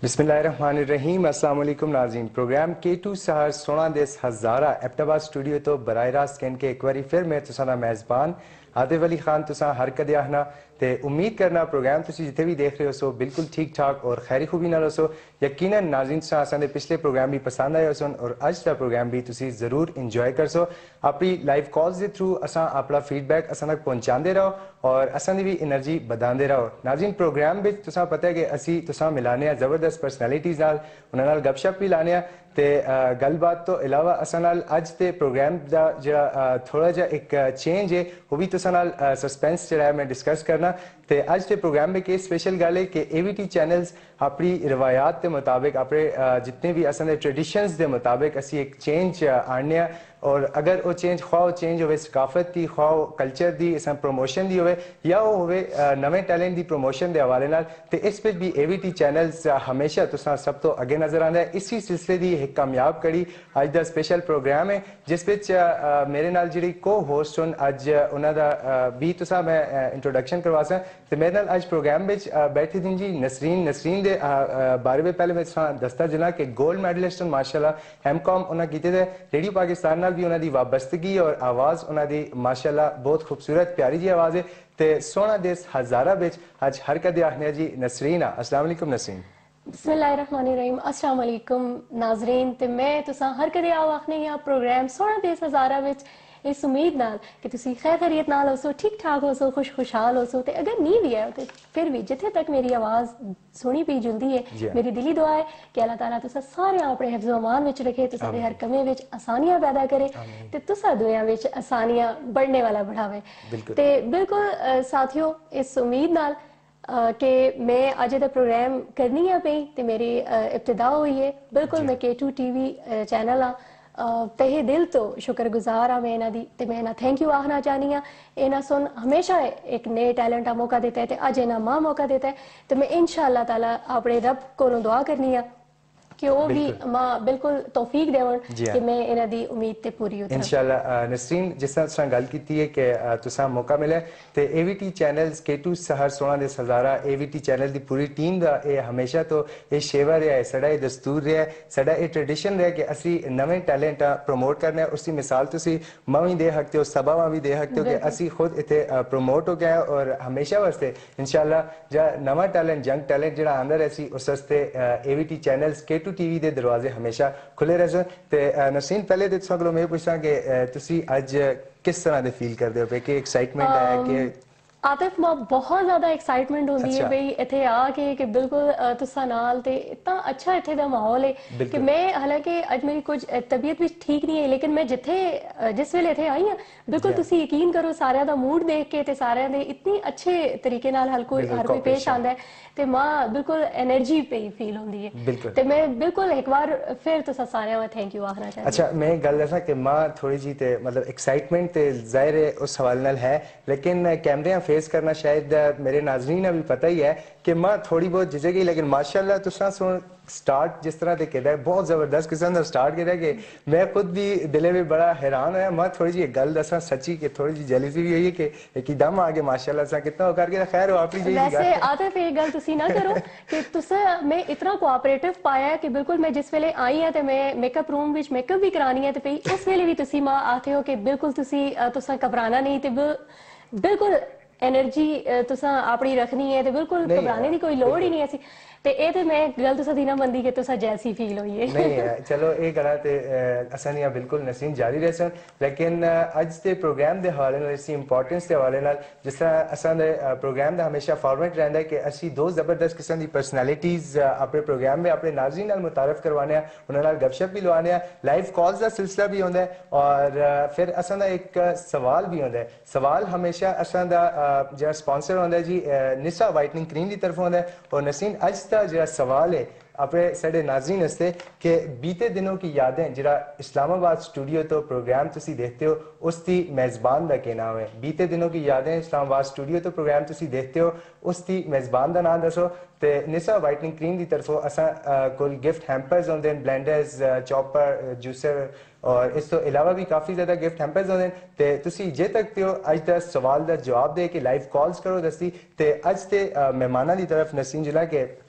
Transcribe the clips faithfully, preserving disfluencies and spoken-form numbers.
बिस्मिल्लाहिर्रहमानिर्रहीम। अस्सलाम वालेकुम नाज़रीन। प्रोग्राम के टू सहर सोना देस हज़ारा एबटाबाद स्टूडियो तो बराह रास्त कहन के एक बारी फिर मैं तुसा दा मेज़बान आतिफ अली खान तुसा हर कदे आखना ते उम्मीद करना प्रोग्राम तुसी जिथे भी देख रहे हो सो बिल्कुल ठीक ठाक और खैरी खूबी नाल हो। यकीनन नाज़रीन तुसा असां पिछले प्रोग्राम भी पसंद आए सन और अज का प्रोग्राम भी तुसी जरूर इंजॉय कर सो। अपनी लाइव कॉल्स के थ्रू असां अपना फीडबैक असां तक पहुंचाते रहो और असां दी भी एनर्जी बढ़ाते रहो। नाज़रीन प्रोग्राम में तुसा पता है कि असी तुसा मिलाने जबरदस्त पर्सनैलिटीज़ नाल उन्हां नाल गपशप भी लाने ते गलबात तो इलावा असां नाल अज दे प्रोग्राम दा जेड़ा थोड़ा जा एक चेंज है वो भी तुसा नाल सस्पेंस जेड़ा है मैं डिस्कस करना ते अज दे प्रोग्राम में के स्पेशल गल है कि एवीटी चैनल्स अपनी रिवायात के मुताबिक अपने जितने भी असां दे ट्रेडिशंस के मुताबिक असी एक चेंज आने और अगर वो चेंज ख्वाह चेंज हो सकाफत की ख्वाह कल्चर की असां प्रमोशन की हो या वो हो नवे टैलेंट की प्रमोशन के हवाले नाल ते इस पर भी एवीटी चैनल्स हमेशा तुसा सब तो अगे नजर आंदा है। इसी सिलसिले की एक कामयाब कड़ी अज का स्पेशल प्रोग्राम है जिस विच मेरे नाल जिहड़ी को होस्ट होन अज उन्हां दा भी तुसा मैं इंट्रोडक्शन करवा सा ते मेरे नाल अज प्रोग्राम विच बैठी दिन जी नसरीन नसरीन दे बारे में पहले मैं तुसा दसदा चला कि गोल्ड मेडलिस्ट माशाल्लाह एम कॉम उन्हां कीते दे रेडियो पाकिस्तान नाल भी उन्हां दी वाबस्तगी और आवाज़ उन्हां दी माशाल्लाह बहुत खूबसूरत प्यारी जी आवाज़ है ते सोना देस हज़ारा विच अज हर कदे आखने जी नसरीन अस्सलाम वालेकुम नसरीन। बिस्मिल्लाहिर्रहमानिर्रहीम। अस्सलाम वालेकुम नाज़रीन ते मैं तुसा हर कदे आओ आखने या प्रोग्राम सोना देस हज़ारा विच इस उम्मीद नाल कि तुसी खैर खैरियत नाल हो सो ठीक ठाक हो सो खुश खुशहाल हो सो ते अगर नहीं भी है तो फिर भी जिथे तक मेरी आवाज़ सुनी पी जुलदी है मेरी दिली दुआ है कि अल्लाह ताला तुसा सारे अपने हिफ्ज़ व अमान विच रखे तुसा दे हर कमे विच आसानियां पैदा करे ते तुसा दुनिया विच आसानियां बढ़ने वाला बढ़ावे ते बिल्कुल साथियों इस उम्मीद नाल कि मैं अज दा प्रोग्राम करनी है पई ते मेरी इब्तिदा हुई है बिल्कुल मैं के टू टीवी चैनल आ तहे दिल तो शुक्रगुजार हाँ मैं इन्हां दी ते मैं इन्हां थैंक यू आखना चाहनी हाँ। इन्हां सुन हमेशा एक नए टैलेंट का मौका देता है ते अज इन्हां मां मौका देता है तो मैं इंशाअल्लाह ताला अपने रब कोलों दुआ करनी है कि वो भी मां बिल्कुल तौफीक देवन कि मैं इन्हां दी उम्मीद ते पूरी उतरां इंशाअल्लाह। नसरीन जिस तरह तुसां गल कीती है कि तुसां मौका मिले ते एवीटी चैनल्स के टू सहर सोना देस हज़ारा एवीटी चैनल दी पूरी टीम दा ये हमेशा तो ये शेवा रहा है साडा ये दस्तूर रहा है साडा ये ट्रेडिशन रहा है कि असी नवे टैलेंट प्रमोट करने हैं। उसकी मिसाल तुसी मां भी दे सकते हो सबा मां भी दे सकते हो कि असी खुद इत्थे प्रमोट हो गया और हमेशा वास्ते इंशाअल्लाह जा नवा टैलेंट यंग टैलेंट जिहड़ा आंदा रहे उस वास्ते AVT channels K two TV दे दरवाजे हमेशा खुले रहे ते नसरीन पहले तो तुसां कोलों मैं पूछां कि तुसी अज किस तरह दे फील करदे हो कि एक्साइटमेंट है कि आतिफ मां बहुत ज्यादा एक्साइटमेंट होती है बई इथे आके कि बिल्कुल तुसा नाल ते इतना अच्छा इथे दा माहौल है कि मैं हालांकि अज मेरी कुछ तबीयत भी ठीक नहीं है लेकिन मैं जिथे जिस वेले इथे आई हां बिल्कुल तुसी यकीन करो सारे दा मूड देख के ते सारे दे इतनी अच्छे तरीके नाल हर कोई हर कोई पेश आंदा है ते मां बिल्कुल एनर्जी पे फील होंदी है ते मैं बिल्कुल एक बार फिर तुसा सारे दा थैंक यू आखना चाहती। अच्छा मैं गल दसा कि मां थोड़ी जी ते मतलब एक्साइटमेंट ते जाहिर है उस हवाले नाल है लेकिन कैमरे फेस करना शायद मेरे नाजरीन भी पता ही है कि मां थोड़ी बहुत झिझक लेकिन माशाल्लाह तुसा सुन स्टार्ट जिस तरह से किया है बहुत जबरदस्त किस्म का स्टार्ट किया कि मैं खुद भी दिले में बड़ा हैरान होया। मैं थोड़ी जी गल दसा सच्ची कि थोड़ी जी जेलसी भी हुई है कि एकदम आगे माशाल्लाह सा कितना हो करके खैर हो अपनी जी वैसे आतिफ एक गल तुसी ना करो कि तुसा मैं इतना कोऑपरेटिव पाया कि बिल्कुल मैं जिस वेले आई है ते मैं मेकअप रूम विच मेकअप भी करानी है ते पई उस वेले भी तुसी मां आते हो कि बिल्कुल तुसी तुसा घबराना नहीं ते बिल्कुल एनर्जी तुसा अपनी रखनी है तो बिल्कुल घबराने की कोई लोड़ ही नहीं ऐसी ते ए ते मैं गल तुसा दी ना बंदी कि तुसा जैसी फील होई है नहीं चलो ये गला ते असां बिल्कुल नसीम जारी रह सन लेकिन अज के प्रोग्राम के हवाले नाल इसकी इंपॉर्टेंस के हवाले नाल जिस तरह असां दे प्रोग्राम का हमेशा फॉर्मेट रहता है कि असी दो जबरदस्त किस्म की पर्सनैलिटीज़ अपने प्रोग्राम में अपने नाज़रीन नाल मुतारफ करवाने उन्हां नाल गपशप भी लवाने लाइव कॉल्स का सिलसिला भी होंदा है और फिर असां दा एक सवाल भी होंदा है। सवाल हमेशा असां दा जो स्पॉन्सर होंदा है जी निसा वाइटनिंग क्रीम की तरफ होंदा है और नसीन अज जो सवाल है अपने साढ़े नाज़रीन हस्ते कि बीते दिनों की यादें जरा इस्लामाबाद स्टूडियो तो प्रोग्राम तुसी देखते हो उसकी मेज़बान का क्या नाम है। बीते दिनों की यादें इस्लामाबाद स्टूडियो तो प्रोग्राम तुसी देखते हो उसकी मेज़बान का नाम दसो ते निसा वाइटनिंग क्रीम की तरफों असा कोल गिफ्ट हैम्पर्स होंगे ब्लेंडर्स चॉपर जूसर और इस तो इलावा भी काफ़ी ज़्यादा गिफ्ट हैम्पर्स होंगे ते तुसी जे तकते हो अज दा सवाल का जवाब दे के लाइव कॉल्स करो दसी ते अज ते मेहमाना की तरफ नसीम जिला के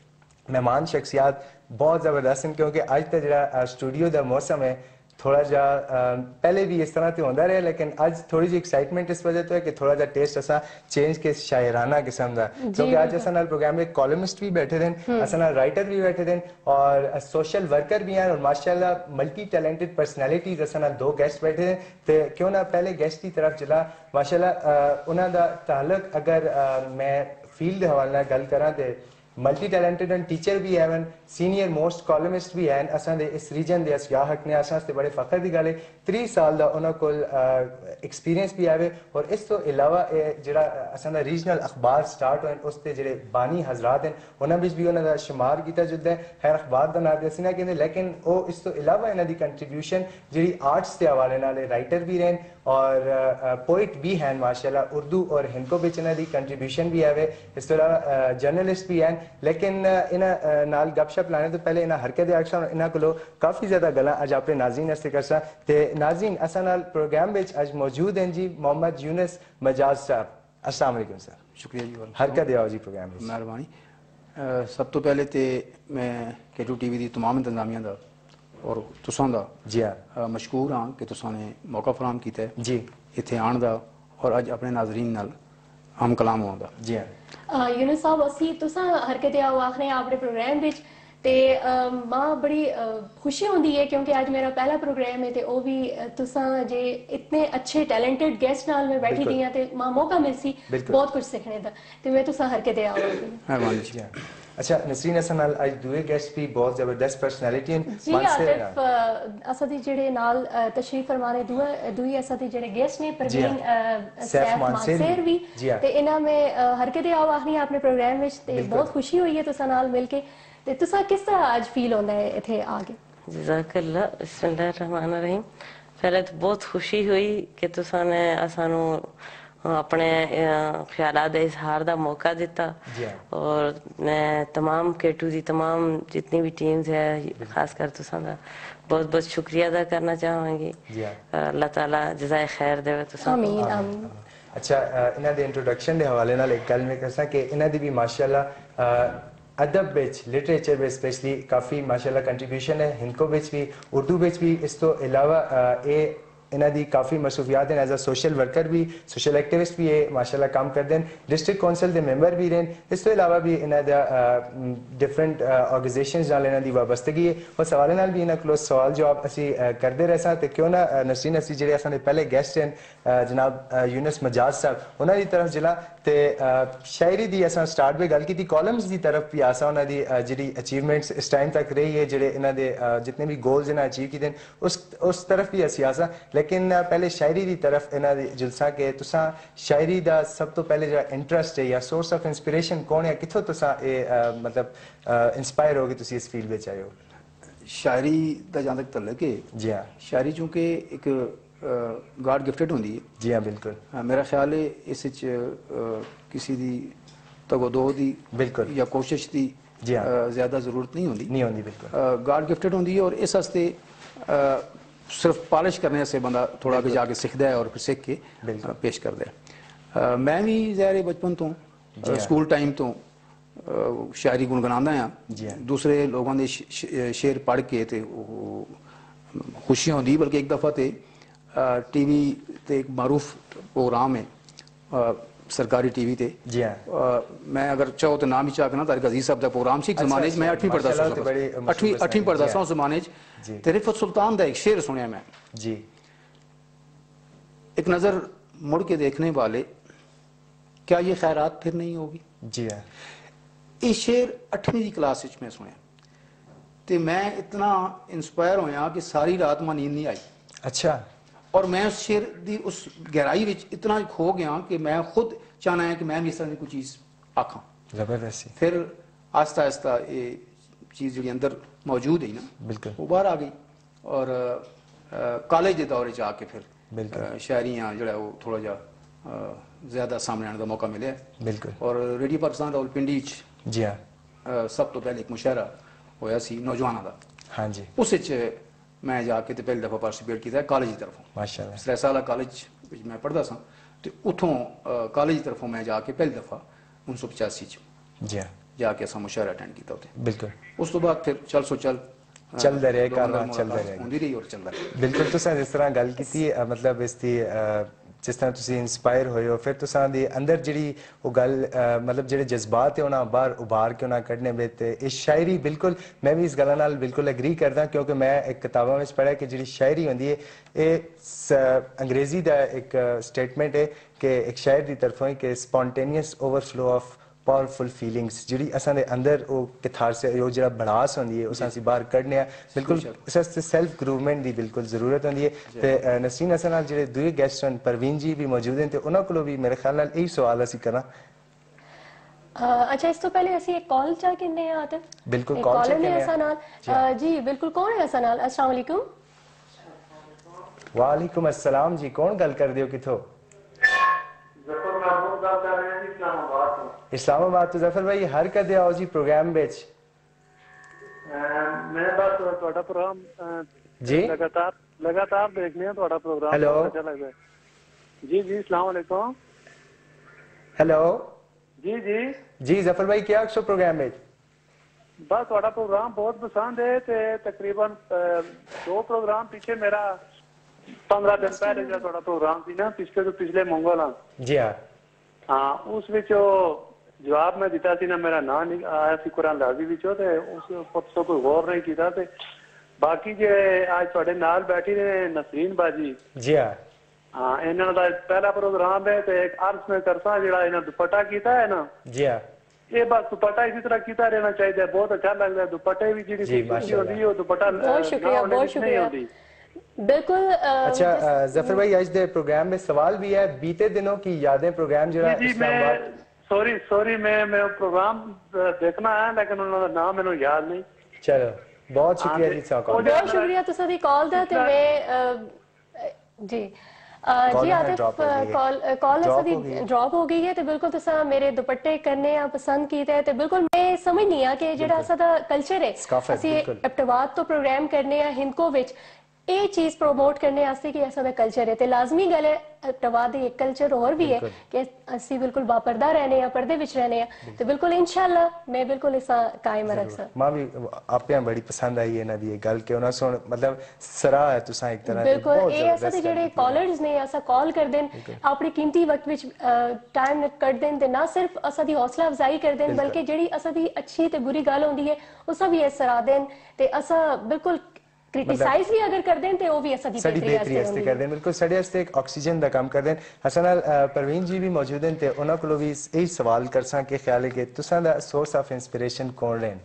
मेहमान शख्सियात बहुत ज़बरदस्त हैं क्योंकि अज तो जो स्टूडियो का मौसम है थोड़ा जा पहले भी इस तरह तो होता रहा लेकिन आज थोड़ी जी एक्साइटमेंट इस वजह तो है कि थोड़ा जा टेस्ट असा चेंज के शायराना किस्म का क्योंकि आज असा नाल प्रोग्राम में कॉलमिस्ट भी बैठे थे असा नाल राइटर भी बैठे थे और सोशल वर्कर भी हैं और माशाल्लाह मल्टी टैलेंटेड पर्सनैलिटीज असा नाल दो गेस्ट बैठे थे तो क्यों ना पहले गेस्ट की तरफ चला माशाल्लाह उन्हों का ताल्लुक अगर मैं फील्ड के हवाले नाल गल करा तो मल्टी टैलेंटेड एंड टीचर भी है सीनियर मोस्ट कॉलमिस्ट भी हैं असां दे इस रीजन दे असिया हक ने असां बड़े फखर की गल है त्री साल का उन्होंने कोल एक्सपीरियंस भी है और इस तो इलावा जो असां रीजनल अखबार स्टार्ट होए उसके जो बानी हजरात हैं उन्होंने भी उन्होंने शुमार किया जुदा है खैर अखबार का नाम असी ना कहते लेकिन वो इस तो इलावा इन्हों की कंट्रीब्यूशन जी आर्ट्स के हवाले नाल राइटर भी रहे और पोइट भी हैं माशाल्लाह उर्दू और हिंदको बिच इन्हों की कंट्रीब्यूशन भी है इस तो इलावा जर्नलिस्ट भी हैं लेकिन इन्हें नाल गपशप लाने तो पहले इन्हें हरकत एक्शन इन्हों को काफ़ी ज़्यादा गल्लां अज अपने नाज़रीन वास्ते करसा ते नाज़रीन असां नाल प्रोग्राम विच अज मौजूद हैं जी मोहम्मद यूनुस मजाज साहब अस्सलाम वालेकुम सर शुक्रिया जी हरकत आओ जी प्रोग्राम विच मेहरबानी सब तो पहले तो मैं केटू टीवी की तमाम इंतजामिया का और तुसां दा जी हाँ मशकूर हाँ कि तुसां ने मौका फराहम किया है जी इत्थे आने का और अज अपने नाजरीन नाल हम कलाम होने का जी हाँ यूनुस साहब असी तुसां हरकत आओ आखने अपने प्रोग्राम विच ते मां बड़ी खुशी होंदी है क्योंकि आज मेरा पहला प्रोग्राम है तो वो भी तुसां जे इतने अच्छे टैलेंटेड गेस्ट नाल मैं बैठी दी ते मां मौका मिलसी बहुत कुछ सीखने दा ते मैं तुसां हरकत आओ मेहरबानी जी अच्छा नसरीन असां नाल आज दूए गेस्ट भी बहुत जबरदस्त पर्सनैलिटी हैं जी आतिफ असा दी जेड़े नाल तशरीफ फरमाने दुआ दुई असा दी जेड़े गेस्ट ने परवीन सैफ मानसेर भी ते इना में हरकत आओ आखनी अपने प्रोग्राम विच ते बहुत खुशी हुई है तुसां नाल मिलके ते तुसा किस तरह आज फील होंदा है इथे आके जज़ाकल्लाह बिस्मिल्लाहिर्रहमानिर्रहीम पहले तो बहुत खुशी हुई कि तुसा ने असानू अपने ख्यालात का इजहार का मौका दिता और मैं तमाम केटू की तमाम जितनी भी टीम्स है खासकर तुसा दा बहुत बहुत शुक्रिया अदा करना चाहूँगी अल्लाह ताला जज़ाए खैर देवे तुसा आमीन आमीन अच्छा इन्हां दे इंट्रोडक्शन के हवाले नाल एक गल मैं कसां कि इन्हां दी भी माशाल्लाह अदब बिच लिटरेचर में स्पेशली काफ़ी माशाल्लाह कंट्रीब्यूशन है हिंदको बिच भी उर्दू बिच भी इस तो इलावा ये इन्हां दी काफ़ी मसरूफियात हैं एज अ सोशल वर्कर भी सोशल एक्टिविस्ट भी है माशाल्लाह काम करते हैं डिस्ट्रिक्ट कौंसल के मैंबर भी रहे इस तो इलावा भी इन्हां दा डिफरेंट ऑर्गेनाइजेशंस नाल इन्हां दी वाबस्तगी है उस हवाले नाल भी इन्हां कोल सवाल जवाब असी करते रह सां ते क्यों ना नसरीन असी जेह्ड़े असां दे पहले गेस्ट हैं जनाब यूनुस मजाज साहब उन्हां दी तरफ जिला ते शायरी दी असां स्टार्ट में गल की कॉलम्स की तरफ भी आसा उन्हां दी जेह्ड़ी अचीवमेंट्स इस टाइम तक रही है जेह्ड़े इन्हां दे जितने भी गोल्स इन्हां अचीव कीते उस उस तरफ भी असी आसा लेकिन पहले शायरी की तरफ इन्हां दी जुलसा के तुसा शायरी दा सब तो पहले जो इंटरेस्ट है या सोर्स ऑफ इंस्पिरेशन कौन है किथों तुसा ए मतलब इंस्पायर हो गए तुसी इस फील्ड में आए हो शायरी का जहाँ तक तल्लक है जी हाँ शायरी चूंकि एक गॉड गिफ्टेड होंगी है जी हाँ बिल्कुल मेरा ख्याल है इस किसी दी तगोदो दी बिल्कुल या कोशिश की जी हाँ ज्यादा जरूरत नहीं होती नहीं होती बिल्कुल गॉड गिफ्टेड होंगी है और इस हस्ते सिर्फ पॉलिश करने से बंदा थोड़ा भी जाके सीखता है और फिर सीख के पेश करता है मैं भी ज़ाहिर बचपन तो स्कूल टाइम तो शायरी गुनगुनादा हाँ दूसरे लोगों के शेर पढ़ के ते खुशी होंगी बल्कि एक दफ़ा तो टी वी ते एक मारूफ प्रोग्राम है सरकारी टी वी ते जी हाँ मैं अगर चाहो तो नाम ही चाह ना तारिक अजीज साहब का प्रोग्राम से जमाने मैं अठवीं पढ़ता अठवीं अठवीं पढ़ता सा उस जमाने ते रिफत सुल्तान का एक शेर सुनिया मैं जी एक नज़र मुड़ के देखने वाले क्या ये खैरात फिर नहीं होगी जी हाँ ये शेर अठवीं की क्लास में सुनिया तो मैं इतना इंस्पायर होया कि सारी रात मैं नींद नहीं आई अच्छा और मैं उस शेर की उस गहराई में इतना खो गया कि मैं खुद चाहना है कि मैं भी इस तरह की कोई चीज़ आखा जबरदस्ती फिर आस्ता आस्ता ये चीज़ जी अंदर मौजूद है ना बिल्कुल वो बाहर आ गई और कॉलेज के दौरे जाके फिर शायरियाँ जो है वो थोड़ा जा ज़्यादा सामने आने का मौका मिले बिल्कुल और रेडियो पाकिस्तान रावलपिंडी जी हाँ सब तो पहले एक मुशायरा होया सी नौजवानों का हाँ जी उस मैं जाके तो पहली दफ़ा पार्टिसिपेट किया कॉलेज की तरफों माशाल्लाह सरेसाला कॉलेज मैं पढ़ता सा तो उतों कॉलेज की तरफों मैं जाके पहली दफ़ा उन्नीस सौ पचासी जी हाँ जाके असां मुशायरा अटेंड किया उत्थे। बिल्कुल उस तो बाद फिर चल सो चल चलते रहे कारवां चलता रहेगा होंदी रही और चलता रहा। बिल्कुल तुसां जिस तरह गल की मतलब इसकी जिस तरह तुसी इंस्पायर होए हो फिर तुसां दी अंदर जिहड़ी वो गल मतलब जिहड़े जज्बात है उन्हां बाहर उभार के उन्हां कड्ढने में ते इस शायरी बिल्कुल मैं भी इस गल्ला नाल बिल्कुल एग्री करदा क्योंकि मैं एक किताबां विच पढ़िया कि जिहड़ी शायरी होंदी है ये अंग्रेजी दा एक स्टेटमेंट है कि एक शायर दी तरफों ही कि spontaneous overflow of powerful feelings जिहड़ी असां दे अंदर वो किथारस वो जिहड़ा भड़ास होंदी है उस असीं बाहर कड्ढने आ बिल्कुल इस वास्ते सेल्फ ग्रूवमेंट दी बिल्कुल जरूरत होंदी है ते नसरीन असां नाल जिहड़े दूए गेस्ट हन परवीन जी भी मौजूद हैं ते उन्हां कोलों भी मेरे ख्याल नाल यही सवाल असीं करां। अच्छा इस तो पहले असीं एक कॉल चा किन्ने आ आतिफ बिल्कुल कॉल चा किन्ने असां नाल जी बिल्कुल कौन है असां नाल अस्सलाम वालेकुम। वालेकुम अस्सलाम जी कौन गल कर दियो किथों? इस्लामाबाद तो जफर भाई हर कदे आओ जी प्रोग्राम बेच मैं बस ਤੁਹਾਡਾ प्रोग्राम जी लगातार लगातार देखने हैं ਤੁਹਾਡਾ प्रोग्राम हेलो अच्छा लगता है जी जी अस्सलाम वालेकुम हेलो जी जी जी जफर भाई क्या सो प्रोग्राम बेच बस ਤੁਹਾਡਾ प्रोग्राम बहुत पसंद है ते तकरीबन दो प्रोग्राम पीछे मेरा पंद्रह दिन पहले जो ਤੁਹਾਡਾ प्रोग्राम थी ना पिछले तो पिछले मंगल जी हाँ हाँ उस विचो जवाब मैं दिता सी ना मेरा ना नहीं आया सी कुरान लाजी विचो ते उस पर कोई गौर नहीं किया ते बाकी जे आज ਤੁਹਾਡੇ नाल बैठी ने नसरीन बाजी जी हाँ हाँ इन्हों का पहला प्रोग्राम है ते एक अर्ज में करसा जेड़ा इन्हों दुपट्टा कीता है ना जी हाँ ये बस दुपट्टा इसी तरह कीता रहना चाहिए बहुत अच्छा लगता है दुपट्टे भी जी खुशी होती है दुपट्टा बहुत शुक्रिया बहुत शुक्रिया बिल्कुल अच्छा जफर भाई आज दे प्रोग्राम में सवाल भी है बीते दिनों की यादें प्रोग्राम जो है इस्लामाबाद सॉरी सॉरी मैं मैं प्रोग्राम देखना है लेकिन उन्होंने नाम मैंने याद नहीं। चलो बहुत शुक्रिया जी साहब बहुत शुक्रिया तुसा दी कॉल दा ते मैं जी जी आतिफ कॉल कॉल असां ड्रॉप हो गई है तो बिल्कुल तुसा मेरे दुपट्टे करने आ पसंद कीते ते बिल्कुल मैं समझनी आ कि जेड़ा असा दा कल्चर है असि एप्टवाद तो प्रोग्राम करने आ हिंदको विच ये चीज प्रोमोट करने आस्ते कि ऐसा कल्चर है ते लाजमी गल है एप्टवाद एक कल्चर और भी है कि असी बिल्कुल बापर्दा रहने या पर्दे विच रहने आ तो बिल्कुल इंशाल्लाह मैं बिल्कुल इसा कायम रख सा मां भी आपे बड़ी पसंद आई है ना दी गल के उना सुन मतलब सराह है तुसा एक तरह बिल्कुल ये ऐसा ते जेडे कॉलर्स ने ऐसा कॉल कर देन अपने कीमती वक्त विच टाइम कट देन ते ना सिर्फ असा दी हौसला अफजाई कर देन बल्कि जेडी असा दी अच्छी ते बुरी गल होंदी है उसा भी सराह देन ते असा बिल्कुल क्रिटिसाइज भी अगर कर दें तो वो भी ऐसा दी बेहतरी वास्ते कर दें बिल्कुल साडे वास्ते एक ऑक्सीजन दा काम कर दें असन परवीन जी भी मौजूद हैं ते उन्हां कोलों भी यही सवाल कर सा के ख्याल है कि तुसां दा सोर्स ऑफ इंस्पिरेशन कौन रहे?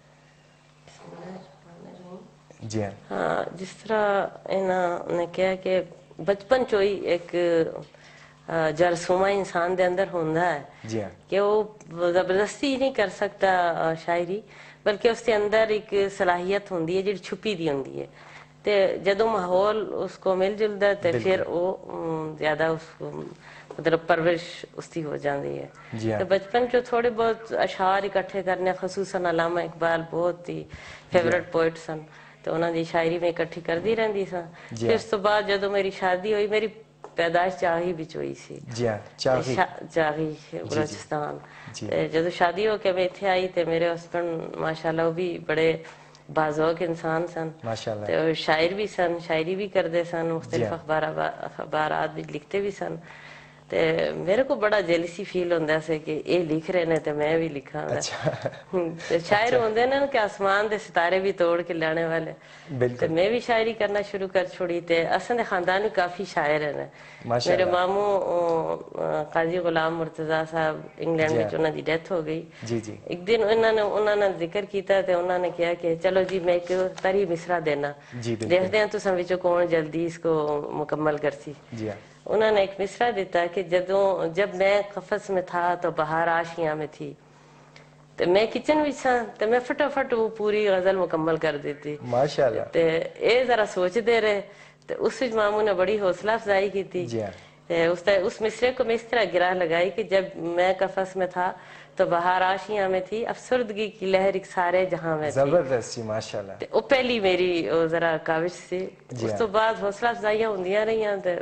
जी हां हाँ जिस तरह इन्होंने कहा कि बचपन चो ही एक जरसूमा इंसान दे अंदर होंदा है जी हां कि वो जबरदस्ती नहीं कर सकता शायरी बल्कि उसके अंदर एक सलाहियत होंदी है जी छुपी दी होंदी है ते जदों माहौल उसको मिल जुलदा है तो फिर वो ज्यादा उसको मतलब परवरिश उसकी हो जाती है। तो बचपन जो थोड़े बहुत अशार इकट्ठे करने खसूसन अलामा इकबाल बहुत ही फेवरेट पोइट सन तो उन्होंने शायरी में इकट्ठी करती रहती सा फिर उस तो बाद जदों मेरी शादी हुई मेरी पैदाइश चाही विच हुई सी जी हां चाही चाही बलोचिस्तान जदों शादी हो के मैं इत्थे आई ते मेरे हस्बैंड माशाल्लाह वो भी बड़े बाज़ौक इंसान सन माशाल्लाह ते शायर भी सन शायरी भी करते सन मुख्तलिफ अखबार अखबारात भी लिखते भी सन ते मेरे को बड़ा जेलसी फील होंदा से कि ये लिख रहे ने ते मैं भी लिखा ते शायर होंदे ने कि आसमान दे सितारे भी तोड़ के लाने वाले ते मैं भी शायरी करना शुरू कर छोड़ी ते असन दे खानदान में काफी शायर हैं मेरे मामू काजी गुलाम मुर्तजा साहब इंग्लैंड में उन्होंने डेथ हो गई जी जी एक दिन उन्होंने उन्होंने जिक्र किया ते उन्होंने कहा कि चलो जी मैं एक तरी मिसरा देना देखते हैं तुसां विचों कौन जल्दी इसको मुकम्मल करसी जी हां उन्होंने एक मिसरा दिता कि जदों जब मैं कफस में था तो बाहर आशियां में थी तो मैं किचन में था तो मैं फटाफट वो पूरी गजल मुकम्मल कर देती माशाल्लाह ते ए जरा सोचते रहे तो उस मामू ने बड़ी हौसला अफजाई की थी उस उस मिसरे को मैं इस तरह गिरा लगाई कि जब मैं कफस में था तो बाहर आशियां में थी अफसरदगी की लहर एक सारे जहां में जबरदस्त जी माशाल्लाह वो पहली मेरी जरा काविश सी उस तो बाद हौसला अफजाइयां होंदियां रही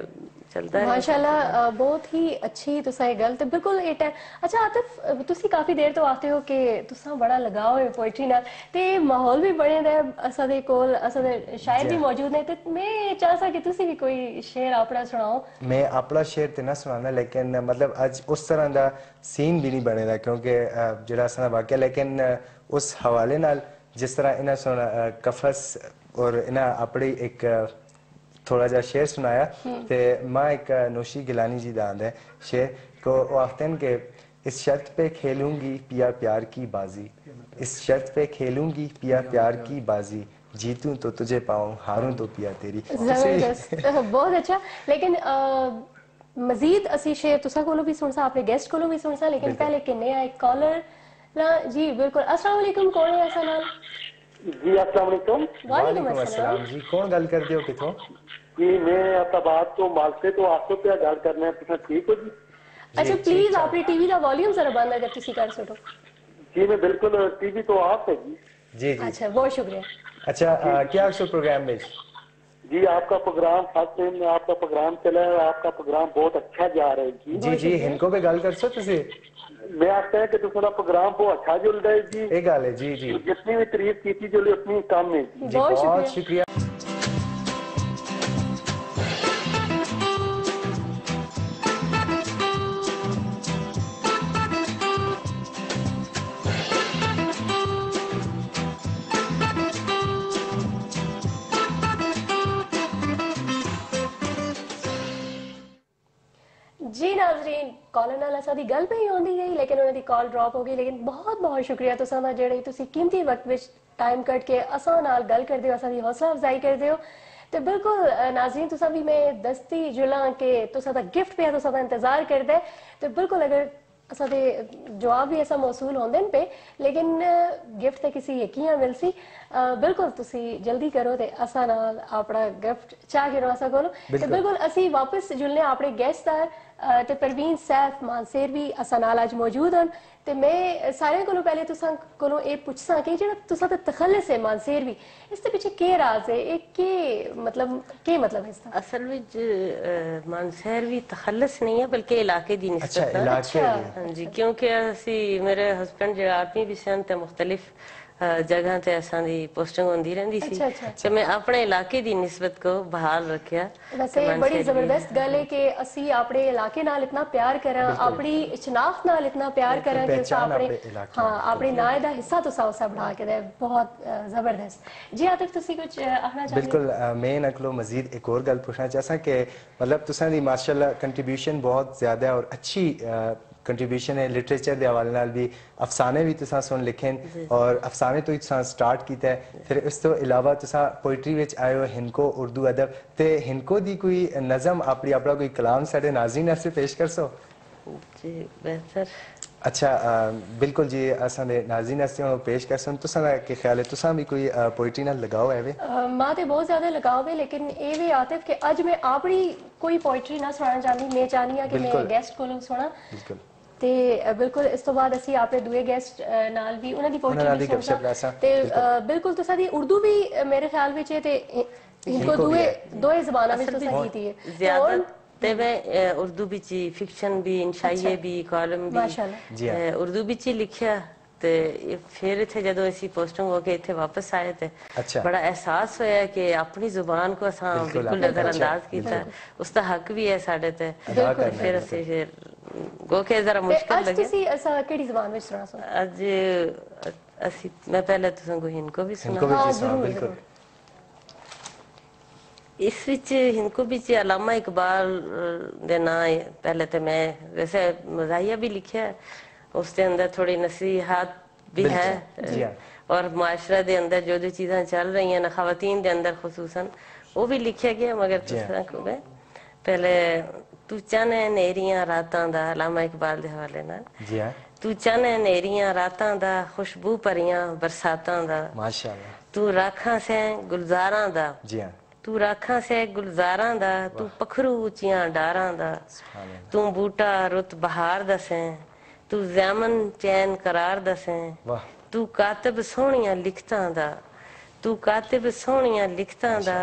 चलता है माशाल्लाह बहुत ही अच्छी तुसा ये गल ते बिल्कुल ए टाइम अच्छा आतिफ तुसी काफी देर तो आते हो कि तुसा बड़ा लगाव है पोइट्री नाल ते माहौल भी बने दा असा दे कोल असा दे शायर भी मौजूद ने ते मैं चाहसा कि तुसी भी कोई शेर अपना सुनाओ। मैं अपना शेर ते ना सुनाना लेकिन मतलब आज उस तरह दा सीन भी नहीं बने दा क्योंकि जेड़ा असा वाकया लेकिन उस हवाले नाल जिस तरह इन्हें सुना कफस और इन्हें अपनी एक थोड़ा जा शेर सुनाया ते माँ एक नौशी गिलानी जी दा आंदा है शेर को वो आखते हैं कि इस शर्त पे खेलूंगी पिया प्यार की बाजी, इस शर्त पे खेलूंगी पिया प्यार की बाजी, जीतूं तो तुझे पाऊं हारूं तो पिया तेरी। जबरदस्त बहुत अच्छा। लेकिन मजीद असी शेर तुसा कोलो भी सुन सा अपने गेस्ट कोलो भी सुन सा लेकिन पहले किन्ने एक कॉलर ना जी बिल्कुल। अस्सलाम वालेकुम कौन है ऐसा नाम? जी अस्सलाम वालेकुम। वालेकुम अस्सलाम जी कौन गल कर दियो किथों? जी मैं आपका बात तो मालसे तो आसो पे गल करना है तुसा ठीक हो जी? अच्छा प्लीज अपनी टीवी का वॉल्यूम जरा बंद अगर तुसी कर सको। जी मैं बिल्कुल टीवी तो आप है जी। जी जी अच्छा बहुत शुक्रिया। अच्छा आ, क्या आपको प्रोग्राम में जी आपका प्रोग्राम फर्स्ट टाइम में आपका प्रोग्राम चला है आपका प्रोग्राम बहुत अच्छा जा रहा है जी। जी जी इनको पे गल कर सो तुसी मैं आखता है कि तुम्हारा प्रोग्राम बहुत अच्छा चल रहा है जी। एक गल है जी जी जितनी भी तारीफ की जो उतनी कम है जी। बहुत शुक्रिया। जी नाजरीन कॉलर नाल असा दी गल पे ही होंदी गई लेकिन उन्हें दी कॉल ड्रॉप हो गई लेकिन बहुत बहुत शुक्रिया तुसा दा जेड़े तुसी कीमती वक्त विच टाइम कट के असा नाल गल कर दियो असा दी हौसला अफजाई कर दियो ते बिल्कुल नाजरीन तुसा भी मैं दस्ती जुला के तुसा दा गिफ्ट पे तुसा दा इंतजार कर दे ते बिल्कुल अगर असा दे जवाब भी ऐसा मौसूल होंदे पे लेकिन गिफ्ट ते किसी यकीन मिल सी बिल्कुल तुसी जल्दी करो ते असा नाल अपना गिफ्ट चाह गिरो असा कोलो ते बिल्कुल असी वापस जुलने अपने गेस्ट दार ते परवीन सैफ मानसेर भी असा नाल आज मौजूद हैं ते मैं सारे कोलो पहले तुसा कोलो ए पुछसा कि जेड़ा तुसा दा तखल्लुस है मानसेर भी इसके पीछे के राज है एक के मतलब के मतलब है इसका? असल विच मानसेर भी तखल्लुस नहीं है बल्कि इलाके दी निस्बत अच्छा है। इलाके हाँ जी क्योंकि असी मेरे हस्बैंड जेड़ा आर्मी भी सन ते मुख्तलिफ जगह ते असां दी पोस्टिंग होंदी रहंदी सी अच्छा, अच्छा, ते मैं अपने इलाके दी निस्बत को बहाल रखया। वैसे बड़ी जबरदस्त गल है कि असी अपने इलाके नाल इतना प्यार करा अपनी शनाख्त नाल इतना प्यार करा कि उसा अपने हां अपने नाए दा हिस्सा तो सा बढ़ा के दे बहुत जबरदस्त। जी आतिफ तुसी कुछ आखना चाहते? बिल्कुल मैं नकलो मजीद एक और गल पूछना चाहता कि मतलब तुसा दी माशाल्लाह कंट्रीब्यूशन बहुत ज्यादा है और अच्छी कंट्रीब्यूशन है लिटरेचर के हवाले नाल भी अफसाने भी तुसा सुन लिखे और अफसाने तो तुसा स्टार्ट किया है फिर इस तो इलावा तुसा पोइट्री विच आए हो हिंको उर्दू अदब ते हिंको दी कोई नज़म अपनी अपना कोई कलाम साडे नाज़रीन वास्ते पेश कर सो? जी बेहतर। अच्छा आ, बिल्कुल जी असा दे नाज़रीन वास्ते हम पेश कर सन तुसा दा के ख्याल है तुसा भी कोई पोइट्री नाल लगाओ है वे? मां ते बहुत ज्यादा लगाव है लेकिन ए वे आतिफ के आज मैं अपनी कोई पोइट्री ना सुनाना चाहनी मैं चाहनी हां कि मैं गेस्ट कोलों सुना बिल्कुल ते बिल्कुल इस तो बाद असी अपने दूए गेस्ट नाल भी उन्हां दी पोइट्री भी सुनसा ते बिल्कुल तुसा दी उर्दू भी मेरे ख्याल विच है ते इनको दूए दोए ज़बानां विच तुसा कीती है ज्यादा ते मैं उर्दू विच फिक्शन भी इंशाइये भी कॉलम भी माशाल्लाह उर्दू विच ही लिखया ते फिर इथे जदों असी पोस्टिंग होके इथे वापस आए थे अच्छा बड़ा एहसास होया कि अपनी जुबान को असा बिल्कुल नजरअंदाज कीता उसका हक भी है साडे ते फिर असी फिर गो के जरा मुश्किल लगे। आज तुसी ऐसा केड़ी जुबान विच सुना सो? आज असी मैं पहले तुसा को हिंको भी सुना हां जरूर बिल्कुल। इस विच हिंको विच अल्लामा इकबाल दे ना पहले तो मैं वैसे मज़ाहिया भी लिखा है उसके अंदर थोड़ी नसीहत भी है और माशरा दे अंदर जो जो चीज़ें चल रही हैं ना ख़वातीन दे अंदर खुसूसन वो भी लिखा गया मगर तुसा को मैं पहले तू चन है नेरियां रातां दा अल्लामा इकबाल दे हवाले नाल जी हां तू चन है नेरियां रातां दा खुशबू भरियां बरसातां दा माशाल्लाह तू राखां से गुलजारां दा जी हां तू राखां से गुलजारां दा तू पखरू उचियां डारां दा तू बूटा रुत बहार दसें तू ज़ैमन चैन करार दसें तू कातिब सोहणियां लिखतां दा तू कातिब सोहणियां लिखतां दा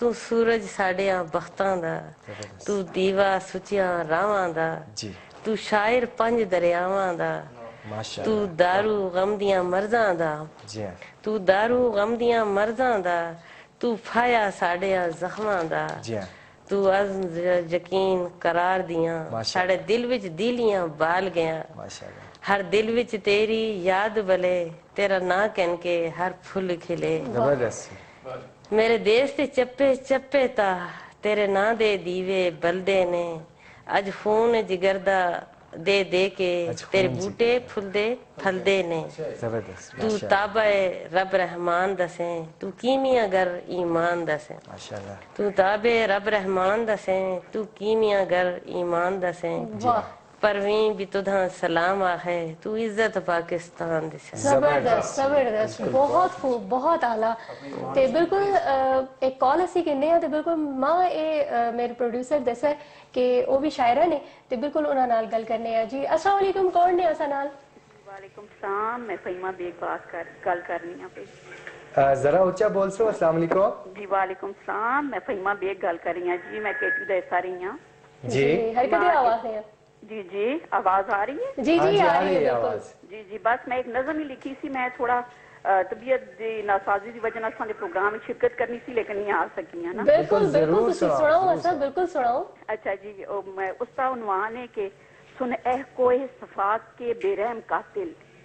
ਤੂੰ ਸੂਰਜ ਸਾਡਿਆਂ ਬਖਤਾਂ ਦਾ, ਤੂੰ ਦੀਵਾ ਸੁੱਚੀਆਂ ਰਾਵਾਂ ਦਾ, ਜੀ ਤੂੰ ਸ਼ਾਇਰ ਪੰਜ ਦਰਿਆਵਾਂ ਦਾ, माशाल्लाह ਤੂੰ ਦਾਰੂ ਗਮ ਦੀਆਂ ਮਰਜ਼ਾਂ ਦਾ, जी हाँ ਤੂੰ ਦਾਰੂ ਗਮ ਦੀਆਂ ਮਰਜ਼ਾਂ ਦਾ, ਤੂੰ ਫਾਇਆ ਸਾਡਿਆਂ ਜ਼ਖਮਾਂ ਦਾ, जी हाँ ਤੂੰ ਅਜ਼ਮ ਯਕੀਨ करार दियां माशा- साडे दिल विच दिलियां बाल गया, माशाल्लाह हर दिल विच तेरी याद बले, तेरा ना कहन के हर फुल खिले, जबरदस्त मेरे देश ते चप्पे चप्पे ता तेरे ना दे दीवे बलदे ने, अज खून जिगरदा दे दे के अज तेरे खून बूटे फुलदे फलदे ने, जबरदस्त तू ताबे रब रहमान दसे, तू कीमिया गर ईमान दसे, माशाल्लाह तू ताबे रब रहमान दसे, तू कीमिया गर ईमान दसे, वाह परवीन भी तुधा सलाम आहे, तू इज्जत पाकिस्तान दिसे। ਜ਼ਬਰਦਸਤ ਜ਼ਬਰਦਸਤ ਬਹੁਤ ਖੂਬ ਬਹੁਤ ਆਲਾ ਤੇ ਬਿਲਕੁਲ ਅਹ, ਇੱਕ ਕਾਲ ਅਸੀਂ ਕਿੰਨੇ ਆ ਤੇ ਬਿਲਕੁਲ ਮਾਂ ਇਹ ਅਹ, ਮੇਰੇ ਪ੍ਰੋਡਿਊਸਰ ਦੱਸਿਆ ਕਿ ਉਹ ਵੀ ਸ਼ਾਇਰਾ ਨੇ ਤੇ ਬਿਲਕੁਲ ਉਹਨਾਂ ਨਾਲ ਗੱਲ ਕਰਨੇ ਆ ਜੀ। अस्सलाम वालेकुम, कौन ने असा नाल? वालेकुम सलाम, मैं फहीमा बेग बात कर गल कर रही हूं पे। अ, जरा ऊंचा बोल सो। अस्सलाम वालेकुम जी वालेकुम सलाम, मैं फहीमा बेग गल कर रही हूं जी, मैं केटू दे सा रही हूं जी हर कदे आवाज है जी जी, आवाज आ रही है जी हाँ जी जी, आ आ रही रही है है बिल्कुल। आवाज। जी जी, बस मैं एक नज़म ही लिखी सी, मैं थोड़ा अ, तबीयत दी नासाजी की वजह नाल प्रोग्राम में शिरकत करनी सी लेकिन नहीं आ सकी है ना। बिल्कुल बिल्कुल, जरूर बिल्कुल तुसी सुनाओ, सुनाओ जरूर असा बिल्कुल सुनाओ। अच्छा जी, ओ, मैं उसका उन्वान है कि सुन एह कोहे सफात के बेरहम कातिल,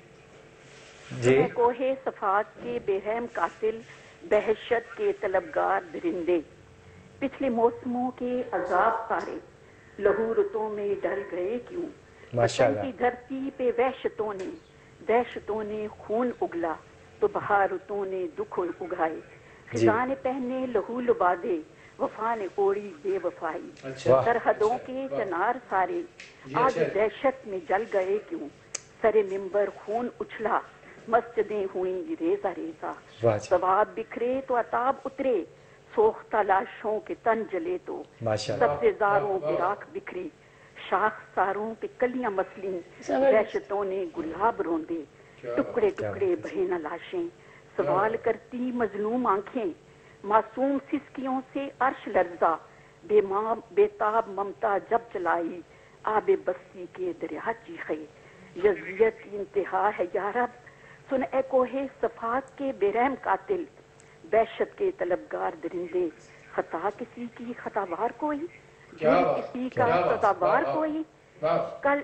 जी सुन एह कोहे सफात के बेरहम कातिल, दहशत के तलबगार दरिंदे, पिछले मौसमों के अजाब सारे लहू रुतों में डल गए क्यों, माशाल्लाह। वतन की धरती पे वहशतों ने दहशतों ने खून उगला, तो बहारुतों ने दुख उगाए, खिजा ने पहने लहू लुबादे, वफा ने ओढ़ी बेवफाई, वाह। सरहदों के चनार सारे आज दहशत में जल गए क्यों, सरे मिंबर खून उछला, मस्जिदें हुई रेजा रेजा, वाह जी। सवाब बिखरे तो अताब उतरे, सोख्ता लाशों के तन जले तो माशाल्लाह। सबसे जारों की राख बिखरी, शाख सारों पे कलियां मसली, दहशतों ने गुलाब रोंदे, टुकड़े टुकड़े बहे न लाशें, सवाल करती मजलूम आंखें, मासूम सिसकियों से अर्श लर्जा, बेमाम बेताब ममता जब चलाई, आबे बस्ती के दरिया चीखे, यजियत की इंतहा है यारब, सुन ए कोहे सफात के बेरहम कातिल, वहशत के तलबगार दरिंदे, खता किसी की खतावार कोई, जुल्म किसी का सजावार कोई, कल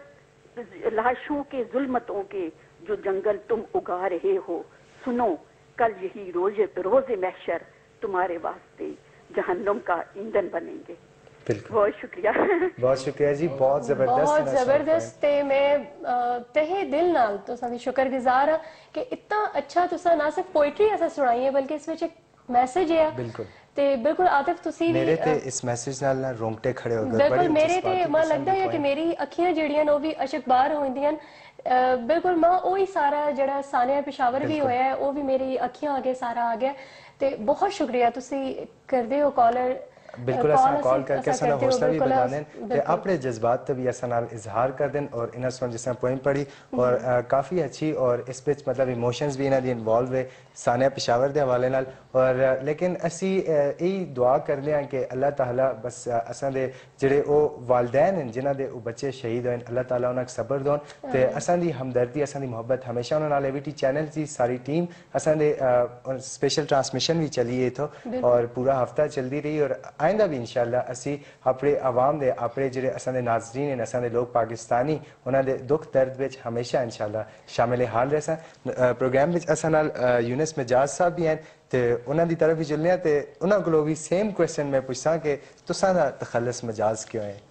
लाशों के जुल्मतों के जो जंगल तुम उगा रहे हो, सुनो कल यही रोजे रोजे महशर तुम्हारे वास्ते जहन्नुम का ईंधन बनेंगे। बिल्कुल, बहुत शुक्रिया। बहुत शुक्रिया जी, बहुत जबरदस्त बहुत नशा जबरदस्त ते मैं अ, तहे दिल नाल तुसां दी शुक्रगुजार हां कि इतना अच्छा तुसां ना सिर्फ पोइट्री असा सुनाई है बल्कि इस विच एक मैसेज है। बिल्कुल। ते बिल्कुल आतिफ तुसी भी मेरे ते अ, इस मैसेज नाल ना रोंगटे खड़े हो गए। बिल्कुल बड़ी मेरे जिस ते बात की मां किस्म लगदा दी है कि point। मेरी अखियां जेड़ियां न ओह भी अशकबार होंदियां न। बिल्कुल मां ओही सारा जेड़ा सानिया पेशावर भी होया है ओह भी मेरी अखियां आगे सारा आ गया। ते बहुत शुक्रिया तुसी करदे हो कॉलर बिल्कुल असा कॉल करके असा ना हौसला भी बता दें ते अपने जज्बात तो भी असा नाल इजहार कर दें और इन्हें सुन जिस पोइम पढ़ी और आ, काफ़ी अच्छी और इस विच मतलब इमोशंस भी इन्हें दी इन्वॉल्व है सानिया पेशावर दे हवाले नाल और आ, लेकिन असी यही दुआ करते हैं कि अल्लाह ताला बस असा दे जेड़े ओ वालदैन हैं जिन्हां दे ओ बच्चे शहीद होए अल्लाह ताला उन्हें सब्र दोन ते असा दी हमदर्दी असा दी मोहब्बत हमेशा उन्हां नाल एवीटी चैनल दी सारी टीम असा दे स्पेशल ट्रांसमिशन भी चली है इथों और पूरा हफ्ता चलती रही और आइंदा भी इंशाअल्लाह असी अपने आवाम दे अपने जेड़े असां दे नाज़रीन हैं असां दे लोग पाकिस्तानी उन्हां दे दुख दर्द विच हमेशा इंशाअल्लाह शामिल हाल रहसां। प्रोग्राम विच असां नाल यूनिस मिजाज साहब भी हैं ते उन्हां दी तरफ भी चलने आ ते उन्हां कोलों भी सेम क्वेश्चन मैं पुछसां कि तुसां दा तखल्लुस मिजाज क्यों है?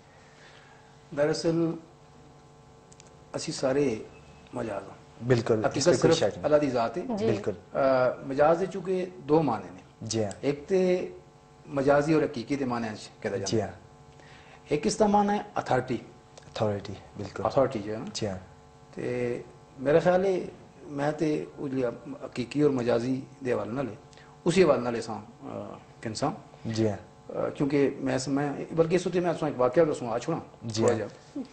दरअसल असी सारे मजाज हैं। बिल्कुल, हकीकत इसमें कोई शक सिर्फ नहीं। अल्लाह दी जात है। बिल्कुल मजाज दे चूंकि दो माने ने। जी हाँ एक ते मजाजी और हकीकी के माने कहता जी जाता हाँ है। एक इसका माना है अथॉरिटी। अथॉरिटी बिल्कुल अथॉरिटी जो है ना जी हाँ ते मेरा ख्याल है मैं ते उजली हकीकी और मजाजी दे हवाले नाल उसी हवाले नाल सां इंसान जी हाँ क्योंकि मैं मैं बल्कि इस मैं एक वाकया दसूं आज छोड़ा जी हाँ।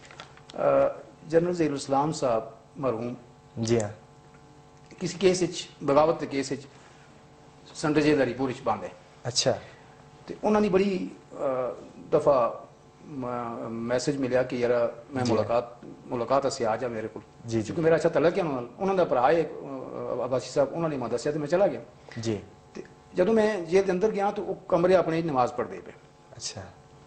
जनरल ज़हीरुल इस्लाम साहब मरहूम जी हाँ किसी केस बगावत के केस संडे जेल हरीपुर बांधे अच्छा ਤੇ ਉਹਨਾਂ ਦੀ ਬੜੀ ਦਫਾ ਮੈਸੇਜ ਮਿਲਿਆ ਕਿ ਯਾਰ ਮੈਂ ਮੁਲਾਕਾਤ ਮੁਲਾਕਾਤ ਅਸੀਂ ਆ ਜਾ ਮੇਰੇ ਕੋਲ ਜੀ ਕਿਉਂਕਿ ਮੇਰਾ ਅੱਛਾ ਤਲਕ ਹੈ ਉਹਨਾਂ ਨਾਲ। ਉਹਨਾਂ ਦਾ ਭਰਾ ਹੈ ਅਬਾਸੀ ਸਾਹਿਬ, ਉਹਨਾਂ ਨੇ ਮੈਨੂੰ ਦੱਸਿਆ ਤੇ ਮੈਂ ਚਲਾ ਗਿਆ ਜੀ। ਤੇ ਜਦੋਂ ਮੈਂ ਜੇਲ੍ਹ ਦੇ ਅੰਦਰ ਗਿਆ ਤਾਂ ਉਹ ਕਮਰੇ ਆਪਣੇ ਨਮਾਜ਼ ਪੜ੍ਹਦੇ ਪਏ। ਅੱਛਾ,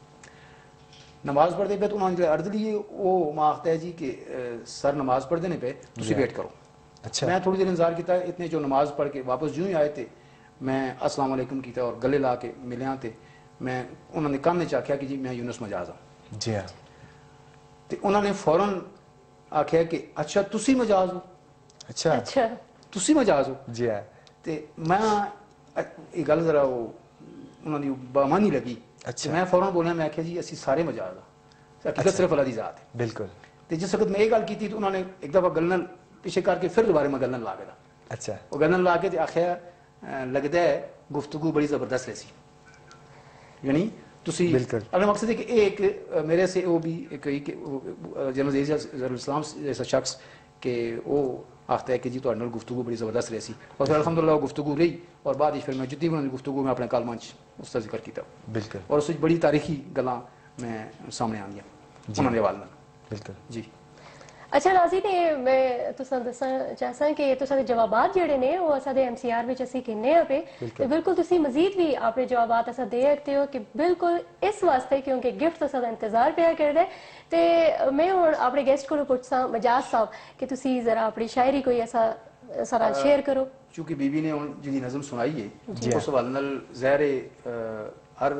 नमाज पढ़ते पे तो उन्होंने जो अर्ज ली वो माखता है जी कि सर नमाज पढ़ते नहीं पे तुम वेट करो। अच्छा, मैं थोड़ी देर इंतजार किया, इतने जो नमाज पढ़ के वापस यूं ही आए थे मैं अस्सलाम वालेकुम किया और गले ला के मिलिया थे। मैं उन्होंने कामने च आख्या कि जी मैं यूनुस मजाज हाँ जी हाँ। तो उन्होंने फौरन आख्या कि अच्छा तुसी मजाज हो। अच्छा अच्छा तुसी मजाज हो जी हाँ। तो मैं ये गल जरा वो उन्होंने बामानी लगी। अच्छा, मैं फौरन बोलिया, मैं आख्या जी असी सारे मजाज हाँ, हकीकत सिर्फ अल्लाह दी जात है। बिल्कुल। तो जिस वक्त मैं ये गल की थी तो उन्होंने एक दफा गलन पीछे करके फिर दोबारा मैं गलन ला गया। अच्छा, वो गलन ला के आख्या लगता है गुफ्तगू बड़ी जबरदस्त रही, यानी तुसी अगर मकसद है कि एक मेरे से वो भी एक जनरल इस्लाम जैसा शख्स के वो आखता है कि जी तो गुफ्तगू बड़ी जबरदस्त रही और फिर अल्हम्दुलिल्लाह गुफ्तगू रही और बाद फिर मैं जितनी भी गुफ्तगू में अपने कालमंच उसका जिक्र किया। बिल्कुल। और उस बड़ी तारीखी गल्लां मैं सामने आंदियां उन्होंने वाल में। बिल्कुल जी। अच्छा नाज़रीन, ये मैं तुसां दसना चाहसां कि तुसां दे जवाबात जेहड़े ने वो असां दे एमसीआर विच असीं किन्ने आ पे ते बिल्कुल तुसीं मजीद भी अपने जवाबात असां दे सकते हो कि बिल्कुल इस वास्ते क्योंकि गिफ्ट तुसां दा इंतजार पिया करदा ते मैं हुण अपने गेस्ट कोलों पुछसां मजाज साहब कि तुसीं जरा अपनी शायरी कोई ऐसा सारा शेयर करो। चूंकि बीबी ने हुण जिहड़ी नज़म सुनाई है उस हवाले नाल ज़ाहिर है हर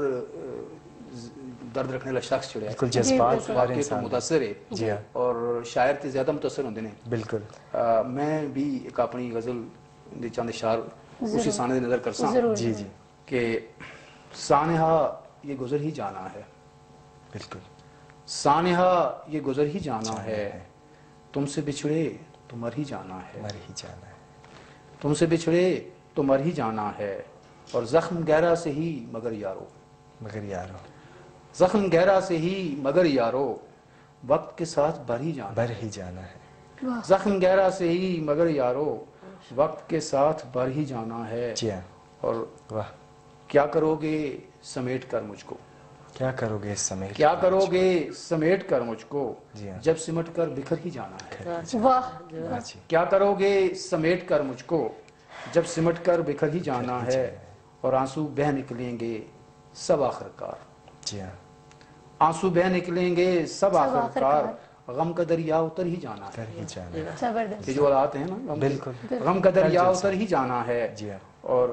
दर्द रखने वाला शख्स जो है बिल्कुल जज्बात वाकई तो मुतासर है जी हाँ। और शायर तो ज्यादा मुतासर होंगे ने। बिल्कुल। मैं भी एक अपनी गजल दे चंद इशार उसी साने नजर कर सा जी जी कि सानेहा ये गुजर ही जाना है। बिल्कुल। सानेहा ये गुजर ही जाना है, तुमसे बिछड़े तो मर ही जाना है, मर ही जाना है, तुमसे बिछड़े तो मर ही जाना है और जख्म गहरा से ही मगर यारो, मगर यारो, जख्म गहरा से ही मगर यारो वक्त के साथ भर ही जाना भर ही जाना है, जख्म गहरा से ही मगर यारो वक्त के साथ भर ही जाना है। जी हाँ। और वाह, क्या करोगे समेट कर मुझको, क्या करोगे समेट क्या करोगे समेट कर मुझको जी हाँ। जब सिमट कर बिखर ही जाना है। वाह, क्या करोगे समेट कर मुझको जब सिमट कर बिखर ही जाना है और आंसू बह निकलेंगे सब आखिरकार। जी हाँ। आंसू बह निकलेंगे सब आखिरकार गम का दरिया उतर ही जाना है। ही जाना है। जबरदस्त। ये जो हालात हैं ना गम के, बिल्कुल। गम का दरिया उतर ही जाना है। जी हाँ। और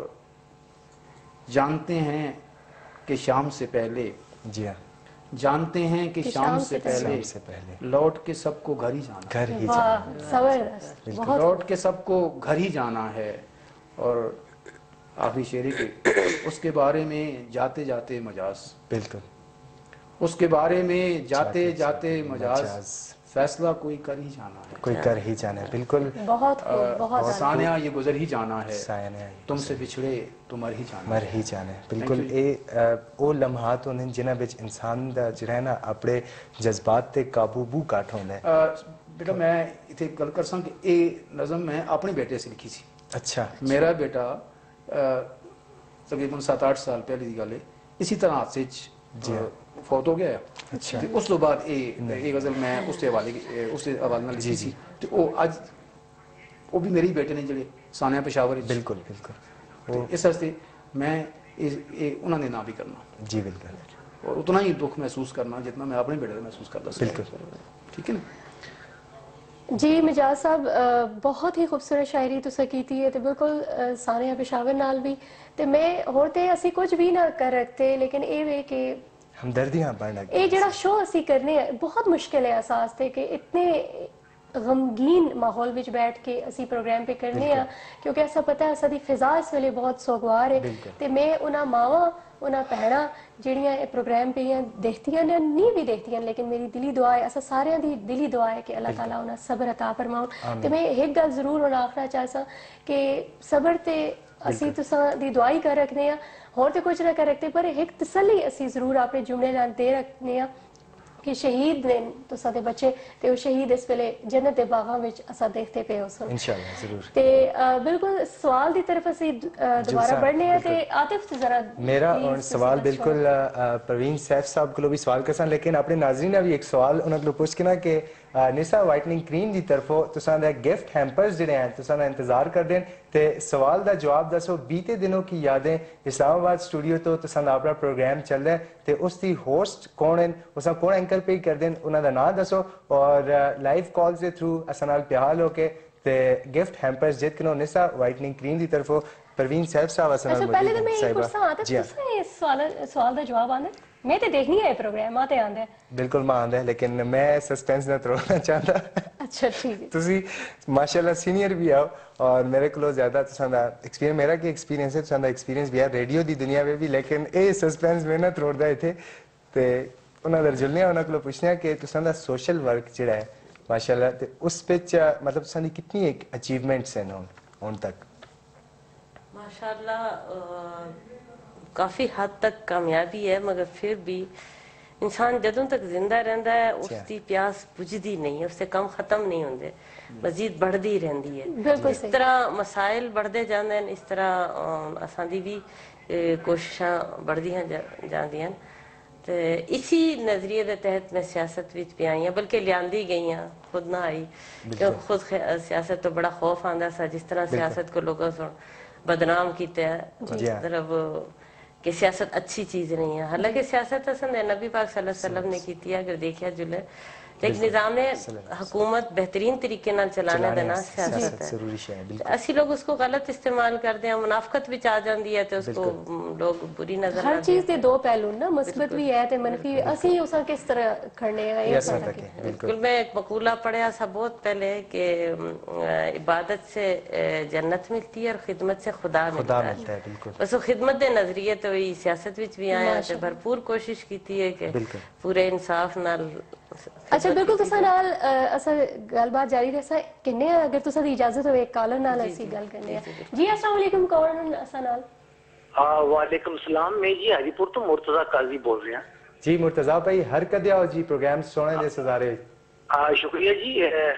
जानते हैं कि शाम से पहले, जी हाँ, जानते हैं कि शाम से पहले से पहले लौट के सबको घर ही जाना है। घर ही वाह, जाना जबरदस्त। बहुत लौट के सबको घर ही जाना है। और आखिरी शेरी के उसके बारे में जाते जाते मजाज, बिल्कुल, उसके बारे में जाते जाते मजाज मजाज, फैसला कोई कर ही जाना है, कोई कर ही जाना है। बिल्कुल। बहुत खूब, बहुत ज़्यादा। सानिया ये गुजर ही जाना है, सानिया तुमसे बिछड़े तो मर ही जाना मर ही जाना है। बिल्कुल। ਇਹ ਉਹ ਲਮਹਾਤ ਹੁੰਦੇ ਨੇ ਜਿਨ੍ਹਾਂ ਵਿੱਚ ਇਨਸਾਨ ਦਾ ਜਿਹੜਾ ਨਾ ਆਪਣੇ ਜਜ਼ਬਾਤ ਤੇ ਕਾਬੂ ਬੂ ਘੱਟ ਹੁੰਦਾ ਹੈ। बेटा मैं इतने गल कर सा कि ये नज़म मैं अपने बेटे से लिखी सी। अच्छा। मेरा बेटा तकरीबन सात आठ साल पहले की गल है इसी तरह हादसे फौत हो गया। अच्छा। उस तो बाद ये ये गजल मैं उसके हवाले उसके हवाले नाल लिखी सी ते वो अज वो भी मेरे बेटे ने जिहड़े सानिया पेशावर बिल्कुल बिल्कुल ते इस वास्ते मैं ये उन्होंने ना भी करना जी बिल्कुल और उतना ही दुख महसूस करना जितना मैं अपने बेटे महसूस करता। बिल्कुल ठीक है ना जी। मिजाज साहब बहुत ही खूबसूरत शायरी तुसां कीती है ते बिल्कुल सानिया पेशावर नाल भी ते मैं होर ते असीं कुछ भी ना कर रखते लेकिन ये वे कि हमदर्दियां बढ़ना ये जेड़ा शो असीं करने बहुत मुश्किल है असास ते कि इतने गमगीन माहौल विच बैठ के असी प्रोग्राम पे करने आ क्योंकि ऐसा पता है साडी फिजा इस वेले बहुत सोगवार है ते मैं उन्हां मावां उन्हां भैणां ਜਿਹੜੀਆਂ ਇਹ ਪ੍ਰੋਗਰਾਮ ਪਈਆਂ ਦੇਖਦੀਆਂ ਨੇ ਨਹੀਂ ਵੀ ਦੇਖਦੀਆਂ लेकिन मेरी दिली दुआ है असा सारियां दी दिली दुआ है कि अल्लाह ताला उन्हां सब्र अता फरमाओ ते मैं एक गल जरूर हुण आखना चाहसां कि सब्र ते असी तुसां दी दुआ ही कर रखने आ होर ते कुछ ना कर रखते पर एक तसल्ली असी जरूर अपने जुमले नाल दे रखने आ कि शहीद ने तुसा दे बच्चे ते वो शहीद इस वेले जन्नत दे बागां विच असा देखते पे हो सन इंशाल्लाह जरूर। ते बिल्कुल सवाल दी तरफ असी दोबारा बढ़ने हैं ते आतिफ से जरा मेरा और सवाल बिल्कुल प्रवीण सैफ साहब को भी सवाल करसा, लेकिन अपने नाज़रीन ने भी एक सवाल उन्हें को पूछ के ना कि निसा वाइटनिंग क्रीम की तरफों तुसा दा गिफ्ट हैम्पर्स जिहड़े हैं तुसा दा इंतजार कर देन ते सवाल दा जवाब दसो बीते दिनों की यादें इस्लामाबाद स्टूडियो तो तुसा दा अपना प्रोग्राम चल रहा है ते उसकी होस्ट कौन है, उसा कौन एंकर पे कर देन उन्हां दा नाम दसो और लाइव कॉल्स के थ्रू असां नाल प्याल होके ते गिफ्ट हैम्पर्स जित किनो निसा वाइटनिंग क्रीम की तरफों प्रवीण सैफ साहब असां नाल अच्छा पहले तो मैं एक क्वेश्चन आता है तुसा इस सवाल सवाल दा जवाब आंदे मैं तो देखनी है प्रोग्राम आते आंदे बिल्कुल मां आंदे लेकिन मैं सस्पेंस ना तोड़ना चाहता। अच्छा ठीक है तुसी माशाल्लाह सीनियर भी आओ और मेरे को ज्यादा तुसा दा एक्सपीरियंस मेरा की एक्सपीरियंस है तुसा दा एक्सपीरियंस भी है रेडियो दी दुनिया में भी, लेकिन ए सस्पेंस में ना तोड़दा इथे ते उन्हां दे जुलने उन्हां को पूछना कि तुसा दा सोशल वर्क जेड़ा है माशाल्लाह ते उस पिच मतलब तुसा दी कितनी एक अचीवमेंट्स हैं हुन तक? माशाल्लाह काफ़ी हद तक कामयाबी है, मगर फिर भी इंसान जदों तक जिंदा रहता है उसकी प्यास बुझदी नहीं है, उससे कम खत्म नहीं होंगे, मजीद बढ़ती रहती है। इस तरह मसाइल बढ़ते जाते हैं, इस तरह असांदी भी कोशिशां बढ़दियां जांदियां ते इसी नजरिए के तहत मैं सियासत विच भी आई हाँ, बल्कि लियांदी गई हाँ, खुद ना आई क्योंकि खुद सियासत तो बड़ा खौफ आंदा सा जिस तरह सियासत को लोगों से बदनाम किया है, मतलब कि सियासत अच्छी चीज नहीं है। हालांकि सियासत असन नबी पाक सल्लल्लाहु अलैहि वसल्लम ने की है, अगर देखिया जुले लेकिन निजाम हुकूमत बेहतरीन तरीके नाल चलाने का ना सियासत है। असि लोग उसको गलत इस्तेमाल करते हैं, मुनाफकत भी आ जाती है तो उसको लोग बुरी नजर हर चीज के दो पहलू ना मुस्बत भी है ते मनफी असि उसा किस तरह खड़ने है ये पता है। बिल्कुल मैं एक मकूला पढ़ा था बहुत पहले कि इबादत से जन्नत मिलती है और खिदमत से खुदा मिलता है। बस वो खिदमत के नजरिए तो सियासत विच भी आए हैं, भरपूर कोशिश की है कि पूरे इंसाफ नाल। अच्छा बिल्कुल तुसा नाल असा गलबात जारी रखसा किन्ने अगर तुसा दी इजाजत हो एक कॉलर नाल ऐसी गल करने है। जी अस्सलाम वालेकुम कौन असा नाल? हां वालेकुम सलाम, मैं जी हाजीपुर तो मुर्तजा काजी बोल रहा। जी मुर्तजा भाई हर कदे आओ जी प्रोग्राम सोने दे सजारे। हां शुक्रिया जी।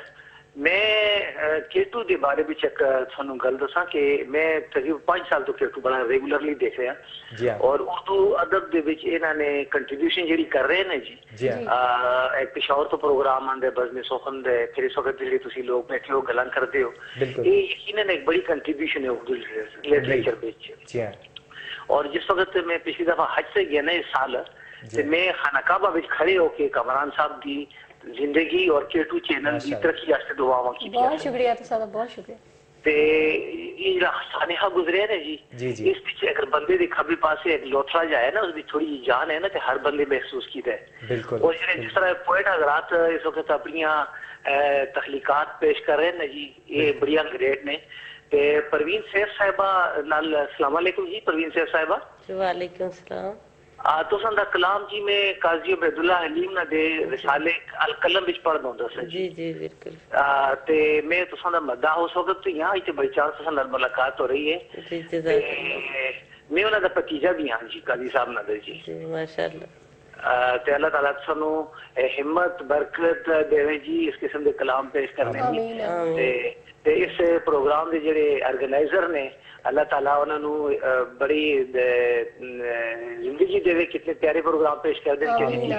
मैं केटू के बारे में एक थानू गल दसा कि मैं तकरीबन पांच साल तो केटू बड़ा रेगुलरली देख रहा और उर्दू अदब दे विच इन्होंने कंट्रीब्यूशन जी कर रहे हैं जी, जी एक पेशावर तो प्रोग्राम आंदे बज़्म सुखन दे फिर इस वक्त जिहड़े तुसी लोग बैठे हो गल्लां करदे हो, ये यकीनन एक बड़ी कंट्रीब्यूशन है उर्दू लिटरेचर विच। और जिस वक्त मैं पिछली दफा हज से गया ना इस साल ते मैं खाना काबा विच खड़े होके कमरान साहब दी जिंदगी और केटू चैनल की तरक्की वास्ते दुआवां की। बहुत शुक्रिया तुसादा, बहुत शुक्रिया। ते ये जेड़ा सानेहा गुजरे ने जी, जी, जी। इस पिछे अगर बंदे दे खब्बे पासे एक लोथड़ा जाए ना उसकी थोड़ी जान है ना ते हर बंदे महसूस कीता है। और जेड़े जिस तरह पोएट हजरात इस वक्त अपनी तखलीकात पेश कर रहे हैं जी, ये बढ़िया ग्रेट ने। ते परवीन सैफ साहिबा नाल अस्सलाम वालेकुम जी। परवीन सैफ साहिबा वालेकुम सलाम। आ तो संदा कलाम जी में काजी अब्दुल्ला हलीम ना दे रिसाले अल कलम विच पढ़ दो दस जी जी बिल्कुल। आ ते मैं तो संदा मदा हो सको तो यहां इते बड़ी चांस से संदा मुलाकात हो रही है जी जी। मैं उना दा भतीजा भी हां जी काजी साहब ना दे जी जी माशाल्लाह। आ ते अल्लाह ताला सानू हिम्मत बरकत देवे जी इस किस्म दे कलाम पेश करने दी ते ते इस प्रोग्राम दे जेड़े ऑर्गेनाइजर ने अल्लाह ताला उन्होंने बड़ी जिंदगी देवे, कितने प्यारे प्रोग्राम पेश कर दे।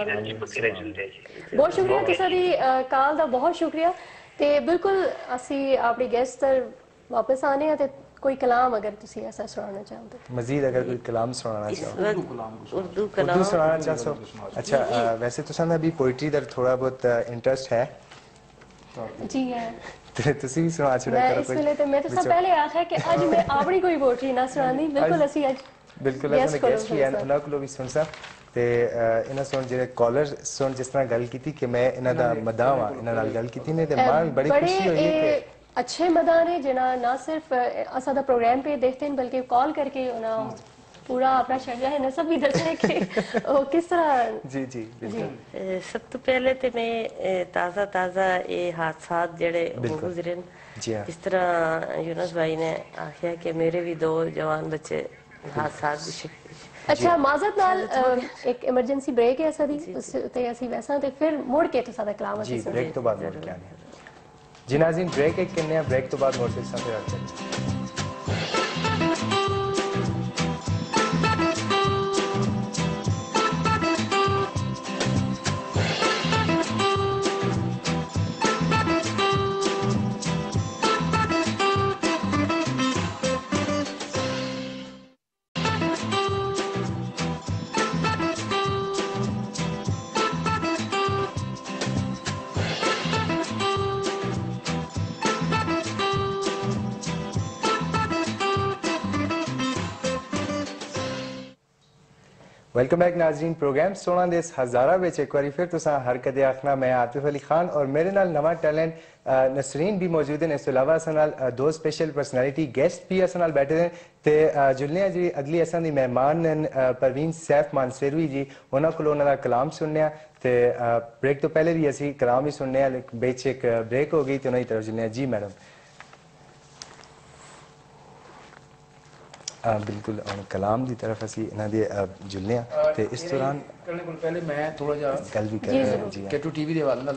बहुत शुक्रिया तुसा दी कॉल दा, बहुत शुक्रिया। ते बिल्कुल असी अपनी गेस्ट तर वापस आने हैं ते कोई कलाम अगर तुसी ऐसा सुनाना चाहते हो मजीद अगर कोई कलाम सुनाना चाहो उर्दू कलाम उर्दू सुनाना चाहो। अच्छा वैसे तुसा ना भी पोइट्री दा थोड़ा बहुत इंटरेस्ट है जी है ते तुसी भी सुना छड़ा करो। इस वेले ते मैं तो सब पहले आखा कि आज मैं अपनी कोई पोइट्री ना सुनानी, बिल्कुल असी आज बिल्कुल असन गेस्ट भी हैं उना को भी सुन सा ते इना सुन जेरे कॉलर सुन जिस तरह गल कीती कि मैं इना दा मदावा इना नाल गल कीती ने ते मां बड़ी खुशी हुई कि अच्छे मदान है जिना ना सिर्फ असा दा प्रोग्राम पे देखते हैं बल्कि कॉल करके उना पूरा अपना शरिया है ना सब भी दस है कि ओ किस तरह। जी जी बिल्कुल। सब तो पहले ते मैं ताज़ा ताज़ा ये हादसात जेड़े गुजरे जिस तरह यूनुस भाई ने आखिया कि मेरे भी दो जवान बच्चे हादसात अच्छा माजरत नाल एक इमरजेंसी ब्रेक है साडी उस ते ਅਸੀਂ ਵੈਸਾ ਤੇ ਫਿਰ ਮੁੜ ਕੇ ਤੋਂ ਸਾਡਾ ਕਲਾਮ ਜੀ ਬ੍ਰੇਕ ਤੋਂ ਬਾਅਦ ਮੁੜ ਕੇ ਆਨੇ ਜੀ ਨਾਜ਼ਰੀਨ ब्रेक एक करने हैं ब्रेक तो बाद मुड़ के साथ याद करें वेलकम बैक नाजरीन प्रोग्राम सोना देस हज़ारा विच एक बार फिर तुसा हर कदे आखना मैं आतिफ अली खान और मेरे नाल नवा टैलेंट नसरीन भी मौजूद है। इस अलावा अस नाल दो स्पेशल पर्सनैलिटी गेस्ट भी अस नाल बैठे हैं ते जुलने जी अगली असां दी मेहमान परवीन सैफ मानसेरवी जी उन्हां कोलों उन्हां दा कलाम सुनने ते ब्रेक तो पहले भी असी कलाम ही सुनने बीच एक ब्रेक हो गई तो उन्हां दी तरफ जुलने जी मैडम आ, बिल्कुल कलाम की तरफ असी इन्हां दे जुलने ते इस दौरान करने को पहले मैं थोड़ा जा गल भी कर रहा जी केटू टीवी दे हवाले नाल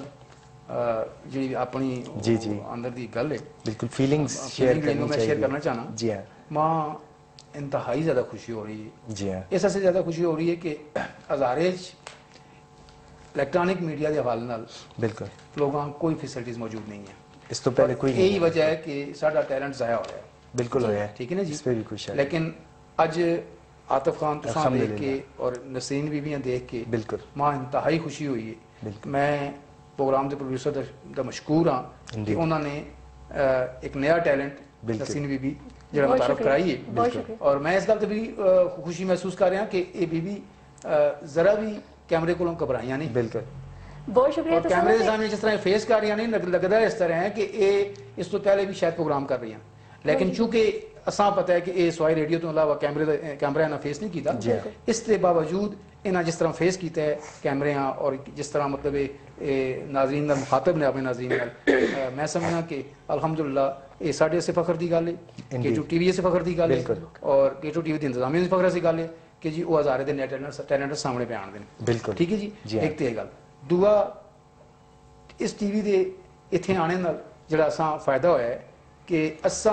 जी अपनी जी जी अंदर दी गल है बिल्कुल फीलिंग्स शेयर करनी मैं शेयर करना चाहना जी हां मां इंतहाई ज्यादा खुशी हो रही है जी हां इस से ज्यादा खुशी हो रही है कि हजारे इलेक्ट्रॉनिक मीडिया के हवाले नाल बिल्कुल लोगों कोई फैसिलिटीज मौजूद नहीं है। इस तो पहले कोई यही वजह है कि साडा टैलेंट जाया हो रहा है बिल्कुल होया ठीक है ना जी इस पे भी खुश है लेकिन अज आतिफ खान तुसा देख के और नसीन बीबियां देख के बिल्कुल मां इंतहाई खुशी हुई है। मैं प्रोग्राम के प्रोड्यूसर दा मशकूर हां कि उन्होंने एक नया टैलेंट नसीन बीबी जरा मुतारफ कराई है और मैं इस गल ते भी खुशी महसूस कर रहा कि ये बीबी जरा भी कैमरे को घबराइयां नहीं बिल्कुल बहुत शुक्रिया और कैमरे के सामने जिस तरह फेस कर रही नहीं लगता इस तरह है कि ये इस तो पहले भी शायद प्रोग्राम कर रही हैं लेकिन चूंकि असा पता है कि ये सवाई रेडियो तो अलावा कैमरे कैमरा इन्हें फेस नहीं किया इसके बावजूद इन्हें जिस तरह फेस किया है कैमरे और जिस तरह मतलब नाजरीन का मुखातब ने अपने नाजरीन मैं समझना कि अल्हम्दुलिल्लाह ये साढ़े से फखर की गल है के टू टीवी से फखर की गल है और के टू टीवी की इंतजामिया से फखर की गल है कि जी वो हजारे के टैलेंट टैलेंट सामने पे आने बिल्कुल ठीक है जी एक तो यह गल दूआ इस टीवी के इतने आने जो असा फायदा होया है कि असा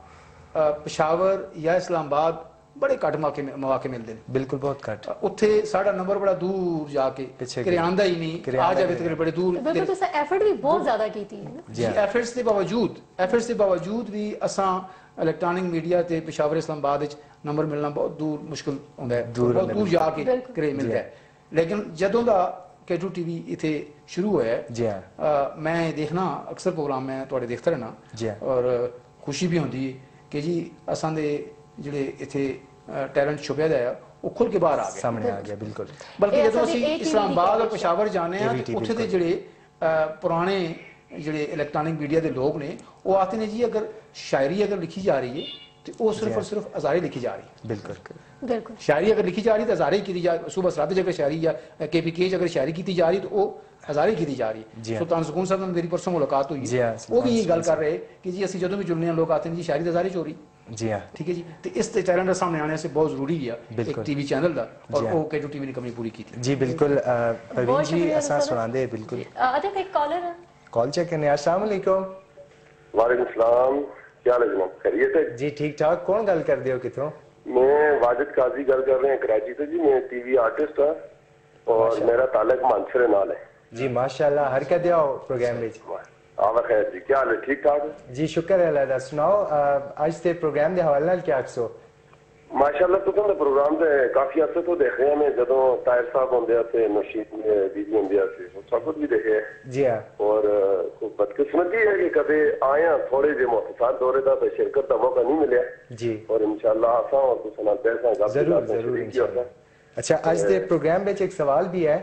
पेशावर या इस्लामाबाद बड़े घट मौके मौके मिलते हैं बिल्कुल बहुत घट उत्थे साडा नंबर बड़ा दूर जाके किरे आंदा ही नहीं आ जावे तो बड़े दूर बिल्कुल तुसा एफर्ट भी बहुत ज्यादा कीती है जी एफर्ट्स के बावजूद एफर्ट्स के बावजूद भी असा इलेक्ट्रॉनिक मीडिया ते पेशावर इस्लामाबाद विच नंबर मिलना बहुत दूर मुश्किल होंदा है बहुत दूर जाके किरे मिलदा है लेकिन जदों दा केटू टीवी इथे शुरू होया है जी हां मैं देखना अक्सर प्रोग्राम में तुहाडे देखता रहना जी और खुशी भी होंदी है कि जी असां दे जिहड़े इथे टैलेंट छुपया है वो खुल के बाहर आ गया सामने आ गया बिल्कुल बल्कि जदों असीं इस्लामाबाद और पेशावर जाने हैं उत्थे दे जिहड़े पुराने जिहड़े इलेक्ट्रॉनिक मीडिया के लोग ने वो आते हैं जी अगर शायरी अगर लिखी जा रही है तो वो सिर्फ और सिर्फ हजारे लिखी जा रही है बिल्कुल बिल्कुल शायरी अगर लिखी जा रही है तो हजारे की जा सुबह सरात जगह शायरी या के पी के अगर शायरी की जा रही तो वो हजारे की जा रही है सुल्तान सुकून साहब ने मेरी परसों मुलाकात हुई है वो भी ये गल कर रहे कि जी असं जो भी जुलने लोग आते हैं जी शायरी हजारे चोरी जी हाँ ठीक है जी तो इस टैलेंट सामने आने से बहुत जरूरी है एक टीवी चैनल दा और वो केटू टीवी ने कमी पूरी की थी जी बिल्कुल परवीन जी असा सुनांदे बिल्कुल आतिफ एक कॉलर है कॉल चेक करने अस्सलाम वालेकुम वालेकुम सलाम क्या हाल है जनाब खैरियत है जी ठीक ठाक कौन गल कर दे हो किथों मैं वाजिद काजी गल कर रहे हैं कराची से जी मैं टीवी आर्टिस्ट हां और मेरा ताल्लुक मानसरे नाल है जी माशाल्लाह हर कदे आओ प्रोग्राम में आवा खैर जी क्या हाल है ठीक ठाक जी शुक्र है अल्लाह दा सुनाओ आज ते प्रोग्राम दे हवाले नाल क्या आखसो माशाल्लाह तुम दे प्रोग्राम दे काफी अर्से तो देख रहे हैं मैं जदों ताहिर साहब होंदे थे नशीद दीदी होंदे थे सब कुछ भी देखे जी हां और बदकिस्मती है कि कदे आया थोड़े जे मुख्तार दौरे दा तो शिरकत का मौका नहीं मिला जी और इंशाल्लाह आसा और कुछ ना पैसा जरूर जरूर इंशाल्लाह अच्छा आज दे प्रोग्राम में एक सवाल भी है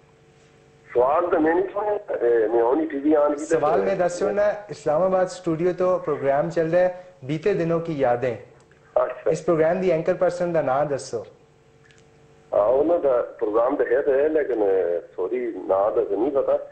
सवाल तो मैं नहीं सुना मैं ओनी टीवी आन की सवाल में दसो ना इस्लामाबाद स्टूडियो तो प्रोग्राम चल रहा है बीते दिनों की यादें अच्छा इस प्रोग्राम दी एंकर पर्सन दा नाम दसो हां उन्हां दा प्रोग्राम तो है तो है लेकिन सॉरी नाम दा नहीं पता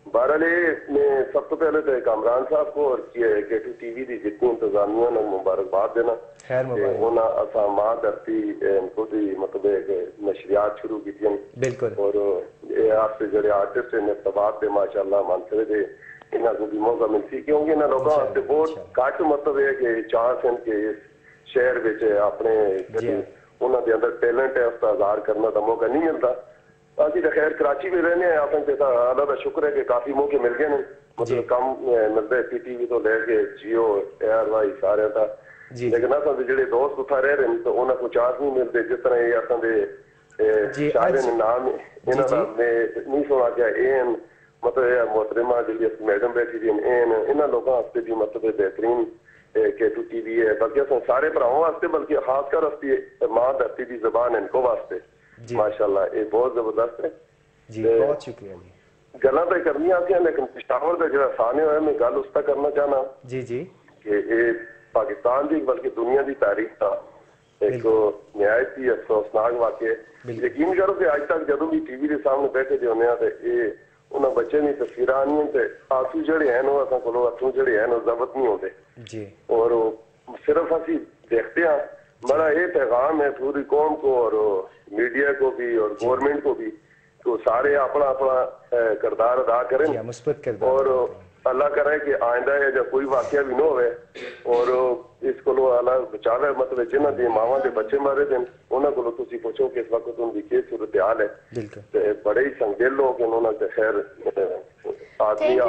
बहरहाल मैं सब तो पहले तो कामरान साहब को और के टू टीवी की जितनी इंतजामिया ने मुबारकबाद देना। उन्होंने मां धरती खुद ही मतलब एक नशरियात शुरू की बिल्कुल और आपसे जो आर्टिस्ट ने तबाद दे माशाल्लाह मानसरे दे इन्हों को भी मौका मिलती क्योंकि इन्होंने लोगों वास्ते बहुत घट मतलब है कि चांस है कि इस शहर में अपने उन्होंने अंदर टैलेंट है उसका इजहार करने का मौका नहीं मिलता। असि तो खैर कराची में रहने हैं अल्लाह का शुक्र है कि काफी मौके मिल गए मतलब कम मिलते पी टी वी तो लैके जियो एयर वाई सारे का लेकिन अस जो दोस्त उठा रह रहे तो उन्होंने को चांस नहीं मिलते जिस तरह ये असांजे शायद नाम इन्हों मैं नहीं सुना क्या एन मतलब मोहतरमा जी मैडम बैठी थी एन इन्होंने लोगों वास्ते भी मतलब बेहतरीन के टू टी वी है बल्कि अस सारे भरावां वास्ते बल्कि खासकर असती मां धरती की जबान है इनको वास्ते माशाल्लाह ये बहुत जबरदस्त है जी बहुत शुक्रिया जी गल्लां तो करनी आती लेकिन पिशावर का जो सामने होया मैं गल उसका करना चाहना जी जी कि ये पाकिस्तान की बल्कि दुनिया की तारीख का एक न्यायत ही अफसोसनाक वाकया यकीन करो कि अज तक जदों भी टीवी के सामने बैठे जो होने ये उन्होंने बच्चे की तस्वीर आनी ते आंसू जड़े हैं असा को अथू जड़े हैं जबत नहीं होते जी और सिर्फ असी देखते हैं बड़ा ये पैगाम है पूरी कौम को और मीडिया को भी और गवर्नमेंट को भी तो सारे अपना अपना किरदार अदा करें मुस्बत किरदार और अल्लाह करे कि आइंदा है जब कोई वाकया भी ना होवे और इसको अल्लाह बचावे मतलब जिन्हों के मावां के बच्चे मारे दिन उन्होंने को तुम पूछो कि इस वक्त उनकी क्या सूरत हाल है बड़े ही संगेल लोग उन्होंने खैर आदमी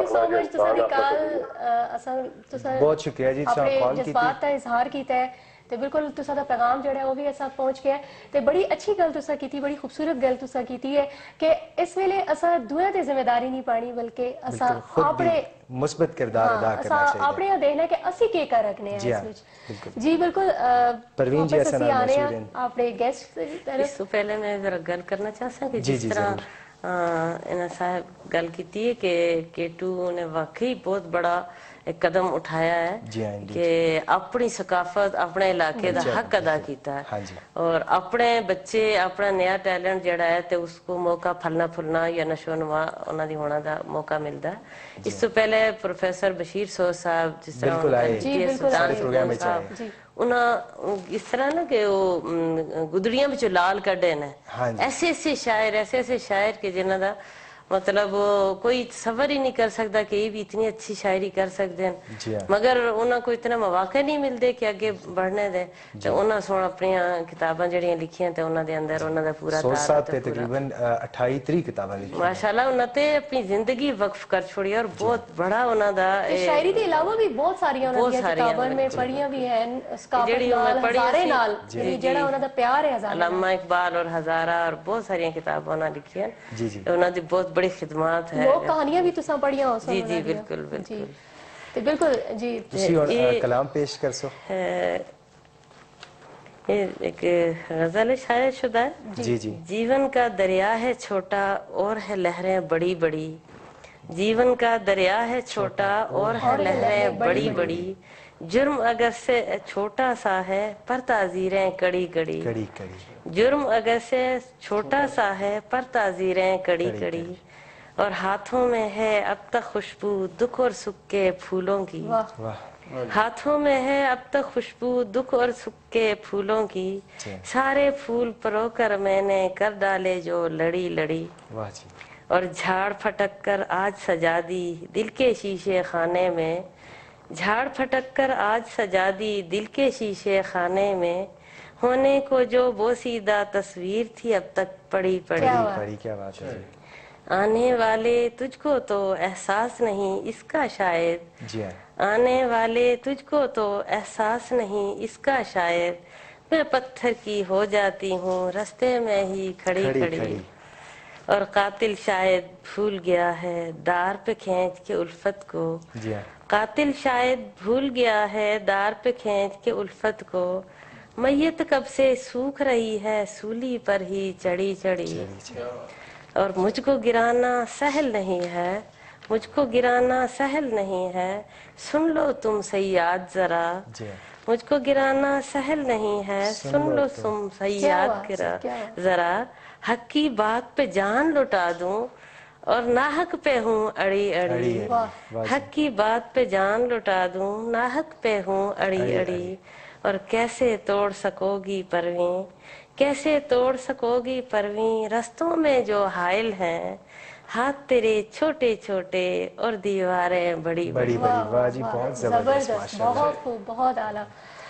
बहुत शुक्रिया जी जज्बात का इजहार किया है ते बिल्कुल तुसा दा पैगाम जड़ा है वो भी ऐसा पहुंच गया ते बड़ी अच्छी गल तुसा कीती बड़ी खूबसूरत गल तुसा कीती है कि इस वेले असा दुनिया ते जिम्मेदारी नहीं पानी बल्कि असा अपने मुस्बत किरदार अदा करना चाहिए अपने देखना कि असि के कर रखने हैं इस विच जी बिल्कुल परवीन जी ऐसा नाम आने अपने गेस्ट तरफ इससे पहले मैं जरा गल करना चाहता हूं कि जिस तरह इन्हें साहब गल की है कि केटू ने वाकई बहुत बड़ा एक कदम उठाया है कि अपनी सकाफत अपने इलाके का हक अदा किया है और अपने बच्चे अपना नया टैलेंट जड़ा है तो उसको मौका फलना फुलना या नशो नुमा उन्होंने होने का मौका मिलता है। इससे पहले प्रोफेसर बशीर सोह साहब जिस तरह उन्हें इस तरह ना कि वो गुदड़ियां बिचों लाल कढ़े ने ऐसे ऐसे शायर ऐसे ऐसे शायर के जिन्हों का मतलब कोई तसव्वुर ही नहीं कर सकता कि ये भी इतनी अच्छी शायरी कर सकते हैं मगर उन्हें को इतना मौका नहीं मिलते कि आगे बढ़ने दे तो उन्हें सुन अपनी किताबां जड़ियां लिखियां ते उन्हां दे अंदर उन्हां दा पूरा तकरीबन अट्ठाईस तीस किताबां लिखियां माशाल्लाह उन्हां ते अपनी जिंदगी वक्फ कर छोड़ी और बहुत बड़ा उन्हां दा शायरी के अलावा भी बहुत सारी उन्हां दी किताबां में पढ़ियां भी हैं जेड़ी मैं पढ़ी हजारे नाल जेड़ा उन्हां दा प्यार है हजारा अल्लामा इकबाल और हजारा और बहुत सारी किताबां उन्हां लिखियां जी जी उन्हां दी बहुत बड़ी खिदमत है लोग कहानियां भी तुसा पढ़िया हो जी जी बिल्कुल बिल्कुल तो बिल्कुल जी तुसी और कलाम पेश कर सो ये एक गजल शायर शुदा है जी जी जीवन का दरिया है छोटा और है लहरें बड़ी बड़ी जीवन का दरिया है छोटा और है लहरें बड़ी बड़ी जुर्म अगर से छोटा सा है पर ताजीरें कड़ी कड़ी कड़ी कड़ी जुर्म अगर से छोटा सा है पर ताजीरें कड़ी कड़ी और हाथों में है अब तक खुशबू दुख और सुख के फूलों की हाथों में है अब तक खुशबू दुख और सुख के फूलों की सारे फूल परोकर मैंने कर डाले जो लड़ी लड़ी और झाड़ फटक कर आज सजा दी दिल के शीशे खाने में झाड़ फटक कर आज सजा दी दिल के शीशे खाने में होने को जो बोसीदा तस्वीर थी अब तक पड़ी पड़ी पड़ी क्या बात है आने वाले तुझको तो एहसास नहीं इसका शायद जी आने वाले तुझको तो एहसास नहीं इसका शायद मैं पत्थर की हो जाती हूँ रास्ते में ही खड़ी खड़ी, खड़ी, खड़ी। और कातिल शायद भूल गया है दार पे खींच के उल्फत को जी कातिल शायद भूल गया है दार पे खींच के उल्फत को मैयत कब से सूख रही है सूली पर ही चढ़ी चढ़ी और मुझको गिराना सहल नहीं है मुझको गिराना सहल नहीं है सुन लो तुम सयाद जरा मुझको गिराना सहल नहीं है सुन लो तुम सयाद जरा हक की बात पे जान लुटा दूं और नाहक पे हूँ अड़ी अड़ी, हक की बात पे जान लुटा दूं, नाहक पे हूँ अड़ी अड़ी। और कैसे तोड़ सकोगी परवीं, कैसे तोड़ सकोगी परवीं, रस्तों में जो हाइल हैं, हाथ तेरे छोटे छोटे और दीवारें बड़ी बड़ी बड़ी। वाह जी, बहुत जबरदस्त, बहुत खूब, बहुत आला।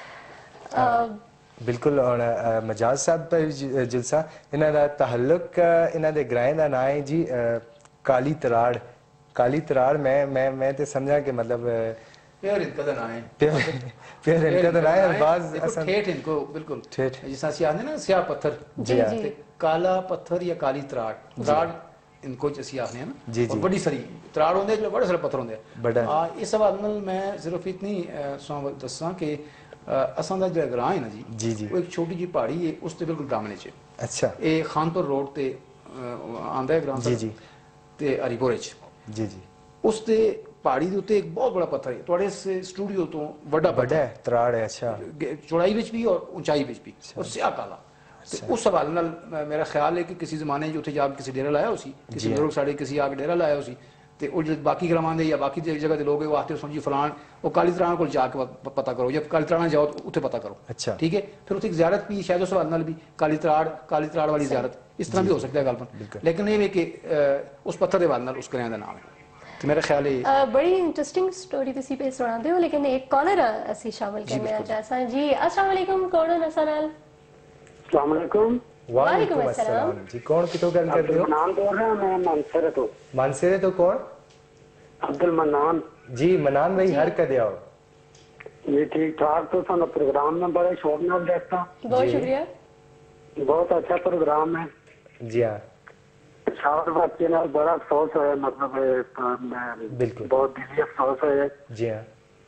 बिल्कुल। और मजाज साहब पर जुलसा इन्हां दा ताल्लुक, इन्हां दे ग्रां दा नाम है जी काली तराड़। काली तराड़ मैं मैं मैं ते समझा कि मतलब प्यार इनका दा नाम है, प्यार इनका दा नाम है। बाज असन ठेठ इनको बिल्कुल ठेठ, जिस तरह से आंदे ना स्याह पत्थर, जी जी, काला पत्थर या काली तराड़, तराड़ इनको ਅਸੀਂ ਆਖਦੇ ਹਾਂ ਨਾ। ਜੀ ਜੀ, ਬੜੀ ਸਾਰੀ ਤਰਾੜ ਹੁੰਦੇ ਜਿਹੜੇ ਬੜੇ ਸਾਰੇ ਪੱਥਰ ਹੁੰਦੇ ਆ। ਬੜਾ ਆ ਇਸ ਹਵਾਲੇ ਨਾਲ ਮੈਂ ਸਿਰਫ ਇਤਨੀ ਸੋ ਦੱਸਾਂ ਕਿ ਅਸਾਂ ਦਾ ਜਿਹੜਾ ਗ੍ਰਾਂ ਹੈ ਨਾ ਜੀ, ਜੀ ਜੀ, ਉਹ ਇੱਕ ਛੋਟੀ ਜਿਹੀ ਪਹਾੜੀ ਹੈ, ਉਸ ਤੇ ਬਿਲਕੁਲ ਸਾਹਮਣੇ 'ਚ। ਅੱਛਾ, ਇਹ ਖਾਨਪੁਰ ਰੋਡ ਤੇ ਆਂਦਾ ਹੈ ਗ੍ਰਾਂ, ਜੀ ਜੀ, ਤੇ ਹਰੀਪੁਰ 'ਚ। ਜੀ ਜੀ, ਉਸ ਤੇ ਪਹਾੜੀ ਦੇ ਉੱਤੇ ਇੱਕ ਬਹੁਤ ਬੜਾ ਪੱਥਰ ਹੈ, ਤੁਹਾਡੇ ਇਸ ਸਟੂਡੀਓ ਤੋਂ ਵੱਡਾ ਵੱਡਾ ਹੈ ਤਰਾੜ ਹੈ। ਅੱਛਾ, ਚੌੜਾਈ ਵਿੱਚ ਵੀ ਔਰ ਉਚਾਈ ਵਿੱਚ ਵੀ, ਔਰ ਸਿਆਹ ਕਾਲਾ। उस हवाले नाल मेरा ख्याल है कि किसी जमाने उत्थे जाके किसी डेरा लाया उसी, किसी लोग साढ़े किसी आके डेरा लाया उसी, ते वो जो बाकी ग्रामां दे या बाकी जगह के लोग आते समझी फलान वो काली तराड़ को जाके पता करो, या काली तराड़ जाओ उत्थे पता करो। अच्छा, ठीक है। फिर उत्थे एक ज़ियारत भी शायद उस हवाले नाल भी काली तराड़, काली तराड़ वाली ज़ियारत इस तरह भी हो सकता है गलपन, लेकिन ये कि उस पत्थर के हवाले नाल उस ग्रां दा नाम है। तो मेरा ख्याल है बड़ी इंटरेस्टिंग स्टोरी तुसी पे सुनाते हो, लेकिन एक कॉलर असी शामिल करने आ चाहता जी। अस्सलाम वालेकुम, कौन है नसन नाल? अस्सलाम वालेकुम। वालेकुम अस्सलाम जी। कौन कितो गल कर रहे हो? मनान बोल रहा हूं मैं, मानसरे तो। मानसरे तो कौन? अब्दुल मनान जी। मनान भाई हर कदे आओ। ये ठीक ठाक, तो सन प्रोग्राम में बड़े शौक नाल देखता। बहुत शुक्रिया, बहुत अच्छा प्रोग्राम है जी। हां, शावर बच्चे नाल बड़ा अफसोस है, मतलब बिल्कुल बहुत दिली अफसोस है जी। हां,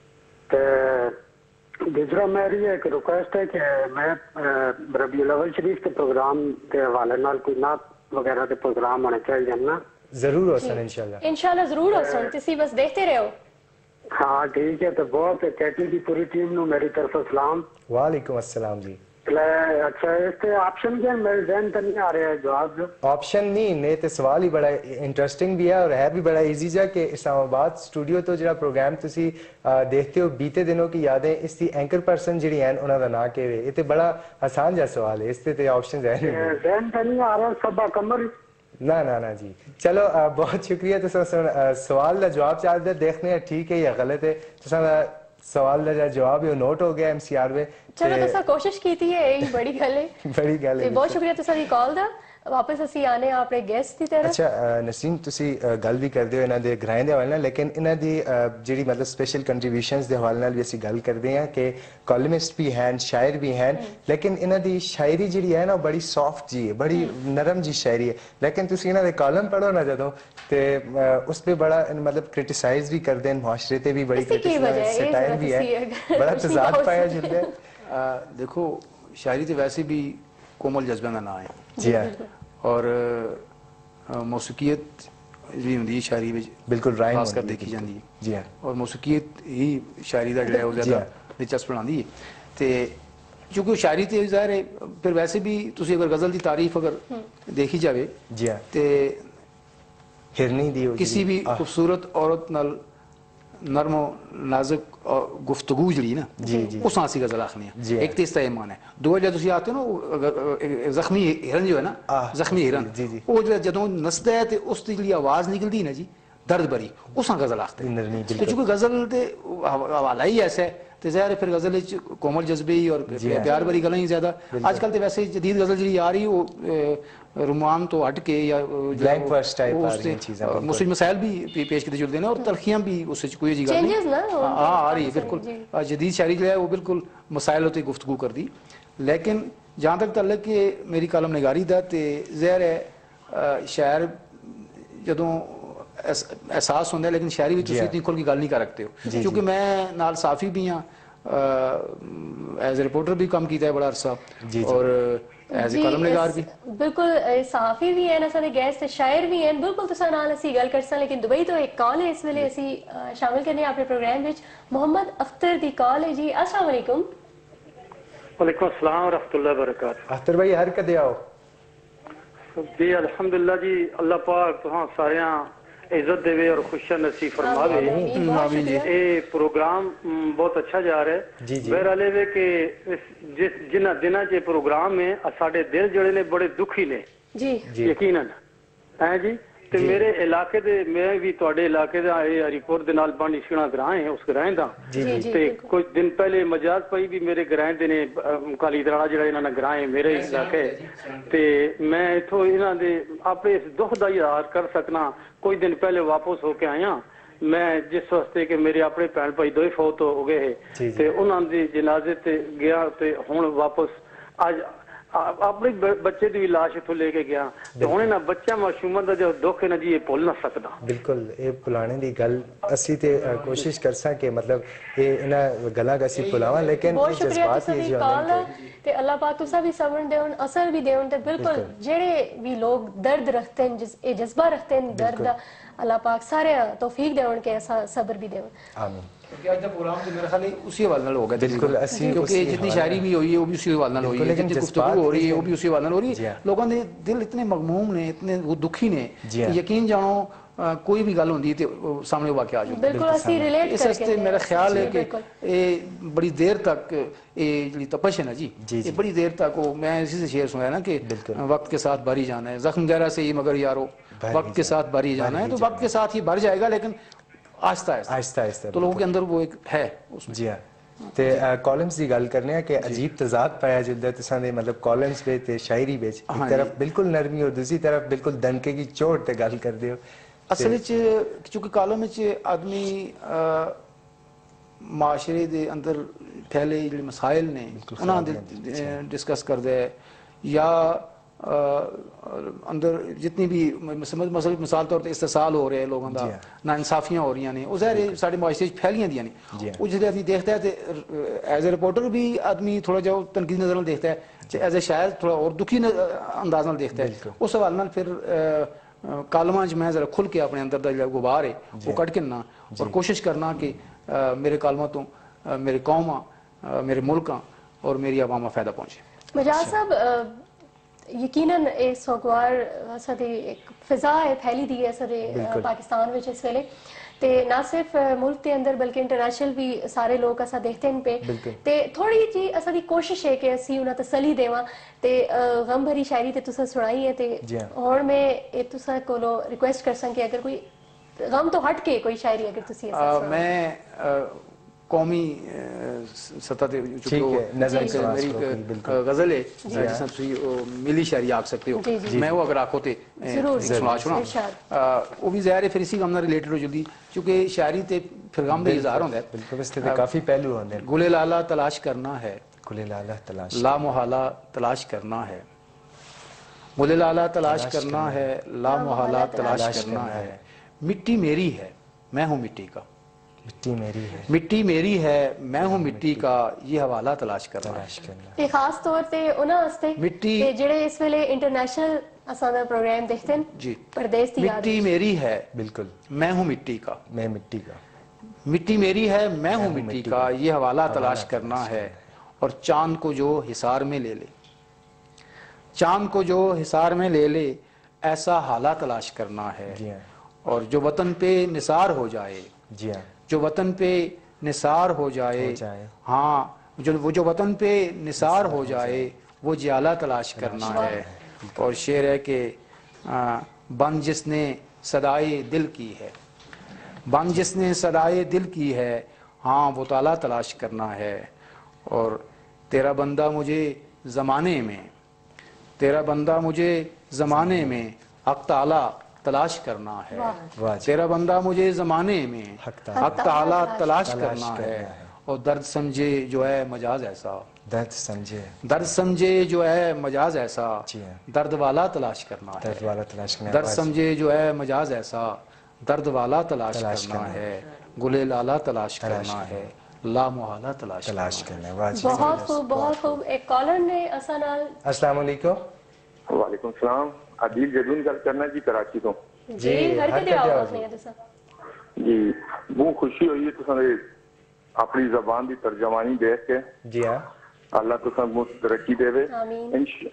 ते दूसरा मेरी एक रिक्वेस्ट है कि मैं रबीउल अव्वल शरीफ के प्रोग्राम के हवाले नाल कोई नात वगैरह के प्रोग्राम होने चाहिए ना। जरूर हो सन इंशाल्लाह, इंशाल्लाह जरूर हो सन, तुसी बस देखते रहो। हाँ ठीक है। तो बहुत कैटी की पूरी टीम नु मेरी तरफ से सलाम। वालेकुम अस्सलाम जी। अच्छा, इसके ऑप्शन क्या मेरे ज़हन में नहीं आ रहे हैं जवाब। ऑप्शन नहीं ने ते सवाल ही बड़ा इंटरेस्टिंग भी है और है भी बड़ा इजी जा कि इस्लामाबाद स्टूडियो तो जरा प्रोग्राम तुसी देखते हो बीते दिनों की यादें, इसकी एंकर पर्सन जिहड़ी हैं उन्हां दा नाम के वे, ये ते बड़ा आसान जा सवाल है, इसते ते ऑप्शन है नहीं। ज़हन में नहीं आ रहा सबा कमर। ना ना ना जी। चलो आ, बहुत शुक्रिया। तुसा सवाल का जवाब चाहते देखने हैं ठीक है या गलत है। तुसा सवाल का जवाब ये नोट हो गया एमसीआर में। चलो तुसा कोशिश की थी, यही बड़ी गल है। बड़ी गल है। बहुत शुक्रिया तुसा दी कॉल दा। वापस ਅਸੀਂ ਆਨੇ ਆ ਆਪਣੇ ਗੈਸਟ ਦੀ ਤਰਫ। ਅੱਛਾ ਨਸੀਮ, ਤੁਸੀਂ ਗੱਲ ਵੀ ਕਰਦੇ ਹੋ ਇਹਨਾਂ ਦੇ ਗ੍ਰਾਂ ਦੇ ਹਵਾਲੇ ਨਾਲ, ਲੇਕਿਨ ਇਹਨਾਂ ਦੀ ਜਿਹੜੀ ਮਤਲਬ ਸਪੈਸ਼ਲ ਕੰਟਰੀਬਿਊਸ਼ਨਸ ਦੇ ਹਵਾਲੇ ਨਾਲ ਵੀ ਅਸੀਂ ਗੱਲ ਕਰਦੇ ਹਾਂ ਕਿ ਕਾਲਮਿਸਟ ਵੀ ਹਨ, ਸ਼ਾਇਰ ਵੀ ਹਨ, ਲੇਕਿਨ ਇਹਨਾਂ ਦੀ ਸ਼ਾਇਰੀ ਜਿਹੜੀ ਹੈ ਨਾ ਬੜੀ ਸੌਫਟ ਜੀ ਹੈ, ਬੜੀ ਨਰਮ ਜੀ ਸ਼ਾਇਰੀ ਹੈ, ਲੇਕਿਨ ਤੁਸੀਂ ਇਹਨਾਂ ਦੇ ਕਾਲਮ ਪੜ੍ਹੋ ਨਾ ਜਦੋਂ ਤੇ ਉਸ पे बड़ा मतलब क्रिटिसाइज भी करते हैं, मुआशरे ते भी बड़ी सटायर भी है, बड़ा तजाद पाया जाता है। देखो शायरी तो वैसे भी कोमल जज्बे का नाम है जी हाँ, और मौसीकियत भी होंगी शायरी में बिल्कुल राइम खास कर देखी जाती है जी हाँ, और मौसीकियत ही शायरी का जो है ज़्यादा दिलचस्प बनाती है। तो क्योंकि शायरी तो ज़ाहिर है, फिर वैसे भी तुसी अगर गज़ल की तारीफ अगर देखी जाए जी हाँ, तो हिरनी दी किसी भी खूबसूरत औरत नाल नरम नाजुक और गुफ्तगू जी ना जी जी उस आंसी गजल आखनी है। एक तो इसका ईमान है, दो जब तुम आते हो ना जख्मी हिरन जो है ना, जख्मी हिरन जी जी वो जो जदों नसदा है तो उसकी जी आवाज़ निकलती ना जी दर्द भरी, उस गजल आखते हैं। तो चूंकि गजल के हवाला ही ऐसा है तो ज़ाहिर फिर गजल कोमल जज्बे ही और प्यार भरी गल्लां ही ज़्यादा। आजकल तो वैसे जदीद गजल जी आ रही वो रुमान तो हट के या ब्लैंक वर्स टाइप आ रही चीज़ें, मुस्लिम मसाइल भी पेश किए चलते हैं और तलखियाँ भी उससे कोई जी गल नहीं हाँ आ रही है। बिल्कुल जदीद शायरी जो है वो बिल्कुल मसाइल होते गुफ्तगू कर दी। लेकिन जहाँ तक तल्लक के मेरी कलम निगारी दा तो ज़ाहिर है शायर जदों एहसास होंगे, लेकिन शायरी भी तुम इतनी खुल की गल नहीं कर रखते हो, क्योंकि मैं नाल साफ़ी भी हाँ, एज ए रिपोर्टर भी काम किया है बड़ा अरसा और एज ए कलम निगार भी। बिल्कुल साफ़ी भी है ना, सारे गेस्ट शायर भी हैं, बिल्कुल तुसा नाल असी गल कर सकते। लेकिन दुबई तो एक कॉल है इस वेले असी शामिल करने अपने प्रोग्राम विच। मोहम्मद अख्तर दी कॉल है जी। अस्सलाम वालेकुम। वालेकुम अस्सलाम व रहमतुल्लाहि व बरकातहू। अख्तर भाई हर कदे आओ। जी अल्हम्दुलिल्लाह जी, अल्लाह पाक तुहां सारियां इज्जत देवे और खुशियां नसीब फरमावे। आमीन जी। ये प्रोग्राम बहुत अच्छा जा रहा है। बहरहाल वे कि जिस जिन्ना दिनां च प्रोग्राम में साडे दिल जड़े ने बड़े दुखी ने जी यकीनन है जी। ते मेरे इलाके दे मैं भी तुहाडे इलाके दा ए हरिपुर दे नाल बानी सीणा ग्रां है, उस ग्रां दा ते कुछ दिन पहले मजाज पई भी मेरे ग्रां दे ने काली दराड़ा जेड़ा इन्हां दा ग्रां है मेरे इलाके ते मैं इथों इन्हां दे अपने इस दुख दा इजहार कर सकना। कुछ दिन पहले वापस होके आया मैं, जिस वास्ते कि मेरे अपने भैन भाई दो ही फौत हो गए है ते उन्हां दे जनाजे ते गया ते हुण वापस आज अपने बच्चे की भी लाश इथों लेके गया ते हुण ना बच्चा मासूमां दा जो दुख है ना जी, ये भुल ना सकदा। बिल्कुल ये भुलाने दी गल असी ते कोशिश करसा कि मतलब ये इना गल्लां दा असी भुलावां, लेकिन बहुत शुक्रिया तुसां दी कॉल ते अल्लाह पाक तुसां भी सब्र देवन असर भी देवन ते बिल्कुल जेड़े भी लोग दर्द रखते हैं, जिस ए जज्बा रखते हैं दर्द दा, अल्लाह पाक सारे तौफीक देवन के ऐसा सब्र भी देवन। आमीन। क्योंकि आज का प्रोग्राम तो मेरे ख्याल उसी हवाले नाल हो गया बिल्कुल असी क्योंकि जितनी शायरी भी हुई है वो भी उसी हवाले नाल हुई है, जितनी गुफ्तगू हो रही है वो भी उसी हवाले नाल हो रही है। लोगों ने दिल इतने मगमूम ने, इतने वो दुखी ने, यकीन जानो कोई भी गल होंदी ते सामने वाकया आ जाता। बिल्कुल असि रिलेट इस वास्ते मेरा ख्याल है कि ये बड़ी देर तक ये जी तपश है ना जी, ये बड़ी देर तक वो मैं इसी से शेर सुनाया ना कि वक्त के साथ भरी जाना है, जख्म जरा से ही मगर यारो वक्त के साथ भरी जाना है। तो वक्त के साथ ही भर जाएगा, लेकिन आहिस्ता आहिस्ता आहिस्ता तो लोगों के अंदर वो एक है उसमें। जी हाँ ते कॉलम्स की गल करने हैं कि अजीब तजाद पाया जिद्दर तुसां दे मतलब कॉलम्स पे ते शायरी बेच एक तरफ बिल्कुल नरमी और दूसरी तरफ बिल्कुल दनके की चोट ते गल कर दियो। असल च चूंकि कॉलम च आदमी माशरे दे अंदर फैले जिहड़े मसाइल ने उन्हां दे डिस्कस करदा है या अंदर जितनी भी मसल मिसाल तौर पर इस्तेसाल हो रहे हैं लोगों का, ना इंसाफियाँ हो रही ने, वो ज़ाहिर साढ़े मुआशरे फैलियां दियां ने। वो जिसले आदमी देखता है तो एज ए रिपोर्टर भी आदमी थोड़ा जो तनकीद नजर नाल देखता है, एज ए शायर थोड़ा और दुखी अंदाज नाल देखता है। उस हवाले नाल फिर कालमां च मैं जरा खुल के अपने अंदर दा गुबार है वो कट के ना और कोशिश करना कि मेरे कालमां तो मेरे कौमां, मेरे मुल्कां और मेरी अवामा फायदा पहुंचे। मजाज साहब यकीनन इस सोगवार साडी एक फिजा है फैली दी है सारे पाकिस्तान विच इस वेले ते ना सिर्फ मुल्क के अंदर बल्कि इंटरनेशनल भी सारे लोग असा देखते हैं पे ते थोड़ी जी असा दी कोशिश है कि असी उन्हें तसली देवा ते गम भरी शायरी ते तुसा सुनाई है ते और मैं ए तुसा कोलो रिक्वेस्ट कर सक कि अगर कोई गम तो हट के कोई शायरी अगर तुसी ऐसा मैं कौमी सतह ते मेरी गजल है जिसमें तुसी मिली शायरी आख सकते हो, मैं वो अगर आखो ते सुना छुना वो भी ज़ाहिर है फिर इसी गम नाल रिलेटेड हो जल्दी क्योंकि शायरी ते फिर गम दे इज़हार होंदा है। बिल्कुल इसते काफी पहलू होंदे हैं। गुले लाला तलाश करना है, गुले लाला तलाश ला मुहाला तलाश करना है, गुले लाला तलाश करना है, ला मुहाला तलाश करना है। मिट्टी मेरी है मैं हूँ मिट्टी का, मिट्टी मेरी है मिट्टी मेरी है मैं हूँ मिट्टी का, ये हवाला तलाश करना है। ते खास तौर पे उन्हां वास्ते मिट्टी ते जेड़े इस वेले इंटरनेशनल असां दा प्रोग्राम देखते हैं जी परदेस दी याद मिट्टी मेरी है बिल्कुल मैं हूँ मिट्टी का, मैं मिट्टी का, मिट्टी मेरी है मैं हूँ मिट्टी का, ये हवाला तलाश करना है। और चांद को जो हिसार में ले ले, चांद को जो हिसार में ले ले, ऐसा हाला तलाश करना है। और जो वतन पे निसार हो जाए, जी हाँ जो वतन पे निसार हो जाए, हो जाए। हाँ जो वो जो वतन पे निसार हो जाए वो जियाला तलाश करना है। और शेर है कि बन जिसने सदाए दिल की है, बन जिसने सदाए दिल की है, हाँ वो ताला तलाश करना है। और तेरा बंदा मुझे ज़माने में, तेरा बंदा मुझे ज़माने में हक ताला तलाश करना है। तेरा बंदा मुझे ज़माने में हक ताला तलाश करना है। और दर्द समझे जो है मजाज ऐसा, दर्द समझे दर्द समझे जो है मजाज ऐसा, दर्द वाला तलाश करना है। दर्द वाला तलाश करना है। दर्द समझे जो है मजाज ऐसा, दर्द वाला तलाश करना है। गुले लाला तलाश करना है, ला मुहाला तलाश तलाश करना है। बहुत खूब बहुत खूब। एक कॉलर ने असा नाल अस्सलाम वालेकुम। वालेकुम सलाम। आदिल जदून गल करना जी कराची तो जी हर के आवाज नहीं है तुसा जी बहुत खुशी हुई है तुसा अपनी ज़बान दी तर्जमानी देख के। जी हां अल्लाह तुसा बहुत तरक्की देवे। आमीन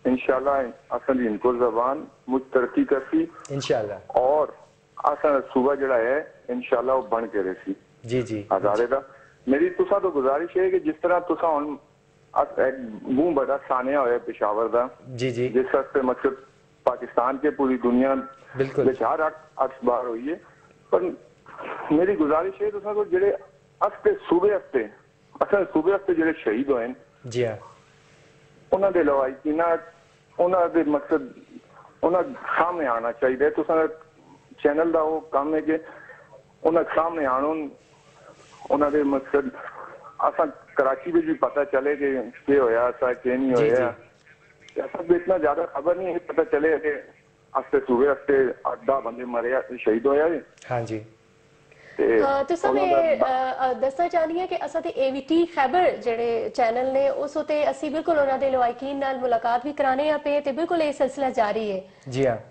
इंशाल्लाह असन दी इनको जबान मुझ तरक्की करसी इंशाल्लाह और असन सूबा जड़ा है इंशाल्लाह वो बन के रहसी जी जी हजारे दा मेरी तुसा तो गुजारिश है कि जिस तरह तुसा हुन एक बहुत बड़ा सानिया होया पेशावर दा जी जी जिस वास्ते मतलब पाकिस्तान के पूरी दुनिया बिल्कुल चार अखबार हुई है पर मेरी गुजारिश है तुसा को जेड़े हफ्ते सूबे हफ्ते असल सूबे हफ्ते जेड़े शहीद होए जी हां उन्हां दे लवाइकीना उन्हां दे मकसद उन्हां सामने आना चाहिए तुसा चैनल दा वो काम है कि उन्हां सामने आनो उन्हां दे मकसद असा कराची में भी पता चले कि के होया सा के नहीं होया ऐसा भी इतना ज्यादा खबर नहीं है पता चले कि हफ्ते सूबे हफ्ते अड्डा बंदे मरे शहीद होया हाँ जी तो समय दसना चाहनी है कि असा ते एवीटी खैबर जेड़े चैनल ने उस उते असी बिल्कुल उन्हां दे लवाइकीन नाल मुलाकात भी कराने आ पे ते बिल्कुल ये सिलसिला जारी है जी हां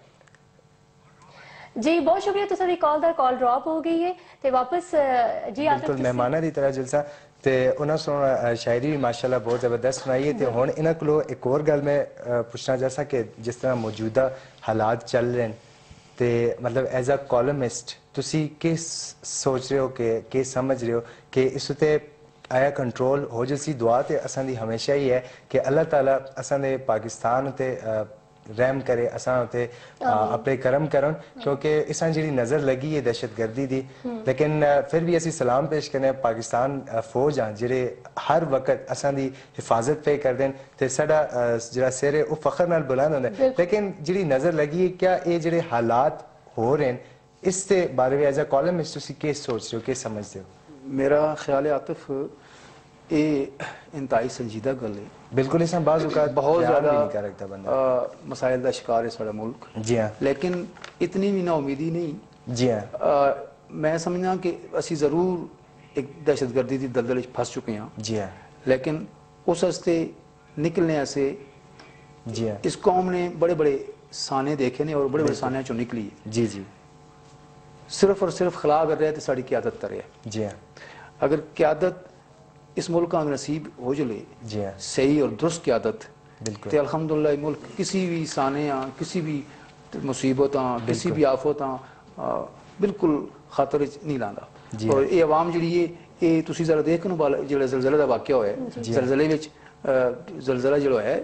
जी बहुत शुक्रिया तुसा दी कॉल दा कॉल ड्रॉप हो गई है ते वापस जी आतिफ बिल्कुल मेहमाना दी तरह जलसा ते उन्हां सुना शायरी भी माशाल्लाह बहुत जबरदस्त सुनाई है ते हुन इन्हां कोलों एक और गल मैं पूछना चाहसा कि जिस तरह मौजूदा हालात चल रहे हैं ते मतलब एज अ कॉलमिस्ट तुसी किस सोच रहे हो कि के समझ रहे हो कि इस उते आया कंट्रोल हो जैसी दुआ ते असां दी हमेशा ही है कि अल्लाह ताला असां दे पाकिस्तान उते रहम करे असां उते अपने करम करन क्योंकि इसां जी नजर लगी है दहशतगर्दी दी लेकिन फिर भी असी सलाम पेश करने पाकिस्तान फौज हाँ जेड़े हर वक्त असां दी हिफाजत पे कर देन ते साडा जेड़ा सिर है वो फखर नाल बुलंद होंदा लेकिन जी नजर लगी है क्या ये जेड़े हालात हो रहे हैं इसके बारे में एज अ कॉलमिस्ट तुसी के सोच रहे हो के समझते हो मेरा ख्याल है आतिफ ये इंतहाई संजीदा गल है बिल्कुल इस बाज़ औक़ात बहुत ज़्यादा नहीं कर रखता बंदा मसाइल का शिकार है सारा मुल्क जी हाँ लेकिन इतनी भी ना उम्मीदी नहीं जी हाँ मैं समझना कि असी ज़रूर एक दहशतगर्दी की दलदल फंस चुके हैं जी हाँ लेकिन उस हस्ते निकलने से जी हाँ इस कौम ने बड़े बड़े साने देखे ने और बड़े बड़े साने चो निकली है जी जी सिर्फ और सिर्फ खिला अगर रहे तो साड़ी क्यादत तर है जी हाँ अगर क्यादत इस मुल्क का नसीब हो जले जी हाँ सही और दुरुस्त क्यादत बिल्कुल तो अल्हम्दुलिल्लाह मुल्क किसी भी साने किसी भी मुसीबत किसी भी आफत बिल्कुल खातर नहीं लांदा और ये आवाम जी ये तुसी जरा देख नो जो जलजले का वाक्य होया जलजले विच जलजला जो है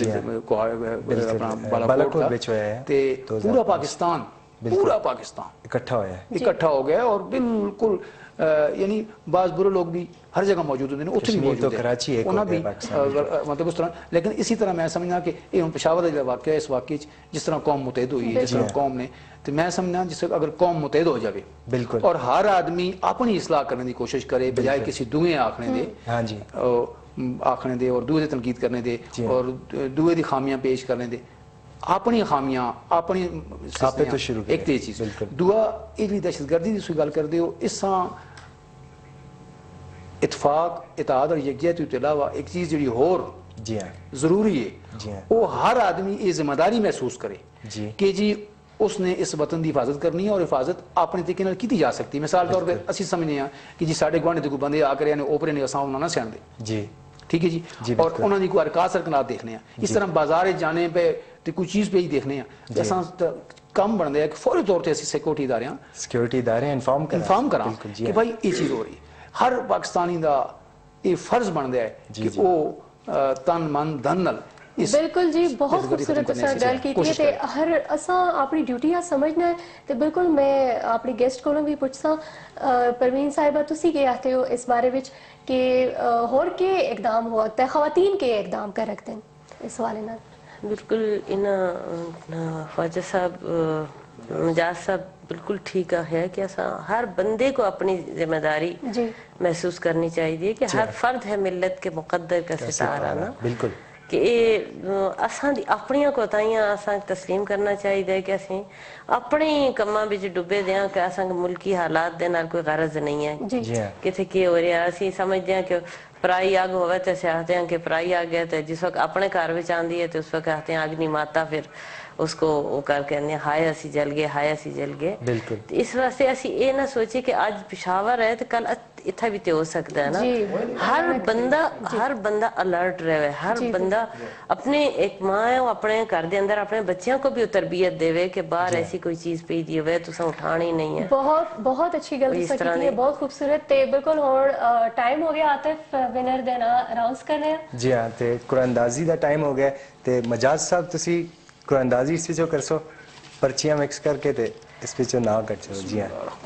पूरा पाकिस्तान पूरा पाकिस्तान इकट्ठा होया इकट्ठा हो गया और बिल्कुल यानी बाज बुरे लोग भी हर जगह मौजूद होंगे उत्थे भी मौजूद है उन्हें भी मतलब उस तरह लेकिन इसी तरह मैं समझना कि ये पेशावर का वाक्य इस वाक्य जिस तरह कौम मुतहद हुई जिस तरह कौम ने तो मैं समझना जिस अगर कौम मुतहद हो जाए बिल्कुल और हर आदमी अपनी इसलाह करने की कोशिश करे बजाय किसी दुए आखने दे हाँ जी आखने दे और दूए तनकीद करने दे और दूए की खामियां पेश करने दे अपनी खामियां अपनी तो शुरू एक ते चीज दुआ इतनी दहशतगर्दी की गल करते हो इस इतफाक इताद और यकजहत के अलावा एक चीज जी होर जी हाँ जरूरी है वो हर आदमी ये जिम्मेदारी महसूस करे जी कि जी उसने इस वतन की हिफाजत करनी है और हिफाजत अपने तरीके की जा सकती है मिसाल तौर पर असी समझने हैं कि जी साढ़े गुआढ़ कोई बंदे आकर ओपरे ने असा उन्होंने ना सैंदे जी ठीक है जी, जी और उन्होंने कोई अरकात सरकनात देखने हैं इस तरह बाजार जाने पे तो कोई चीज पे ही देखने हैं असा कम बनता है कि फौरी तौर पर सिक्योरिटी इदारे सिक्योरिटी इदारे इन्फॉर्म करा इन्फॉर्म करा कि भाई ये चीज हो रही है हर पाकिस्तानी का ये फर्ज बनता है कि वो तन मन धन नाल बिल्कुल जी बहुत खूबसूरत असा गल की ते हर असा अपनी ड्यूटी समझना है तो बिल्कुल मैं अपनी गेस्ट को भी पूछसा परवीन साहिबा तुसी के आते हो इस बारे विच कि होर के इकदाम हुआ ते खवातीन के इकदाम कर रखते हैं इस हवाले नाल बिल्कुल इन ख्वाजा साहब मजाज साहब बिल्कुल ठीक है कि असा हर बंदे को अपनी जिम्मेदारी महसूस करनी चाहिए कि हर फर्द है मिल्लत के मुकद्दर का सितारा ना बिल्कुल कि असां दी अपनियां कोताहियां असां तस्लीम करना चाहिए कि असीं अपने कम्मां विच डुबे दें कि असां मुल्की हालात दे नाल कोई गरज नहीं है किथे की हो रहा असीं समझदे हैं कि पराई अग होवे तो असीं आखते हैं कि पराई अग है तो जिस वक्त अपने घर विच आंदी है तो उस वक्त कहते हैं अग्नि माता फिर उसको वो कर कहने हाय असी जल गए हाय असी जल गए बिल्कुल इस वास्ते असी ये ना सोचे कि आज पेशावर है तो कल इतना भी तो हो सकता है ना। हर बंदा हर बंदा अलर्ट रहे, हर बंदा अपने एक माँ है वो अपने घर के अंदर अपने बच्चों को भी तरबियत देवे कि बाहर ऐसी कोई चीज पी दी हुए तुसा उठानी नहीं है। बहुत बहुत अच्छी गल तुसा कीती है, बहुत खूबसूरत। ते बिल्कुल हुन टाइम हो गया आतिफ विनर दे ना अनाउंस करने हैं। जी हां, ते कुरानदाजी दा टाइम हो गया ते मजाज साहब तुसी कुरानदाजी इस विचों करसो, पर्चियां मिक्स करके ते इस विचों ना कट चलो। जी हां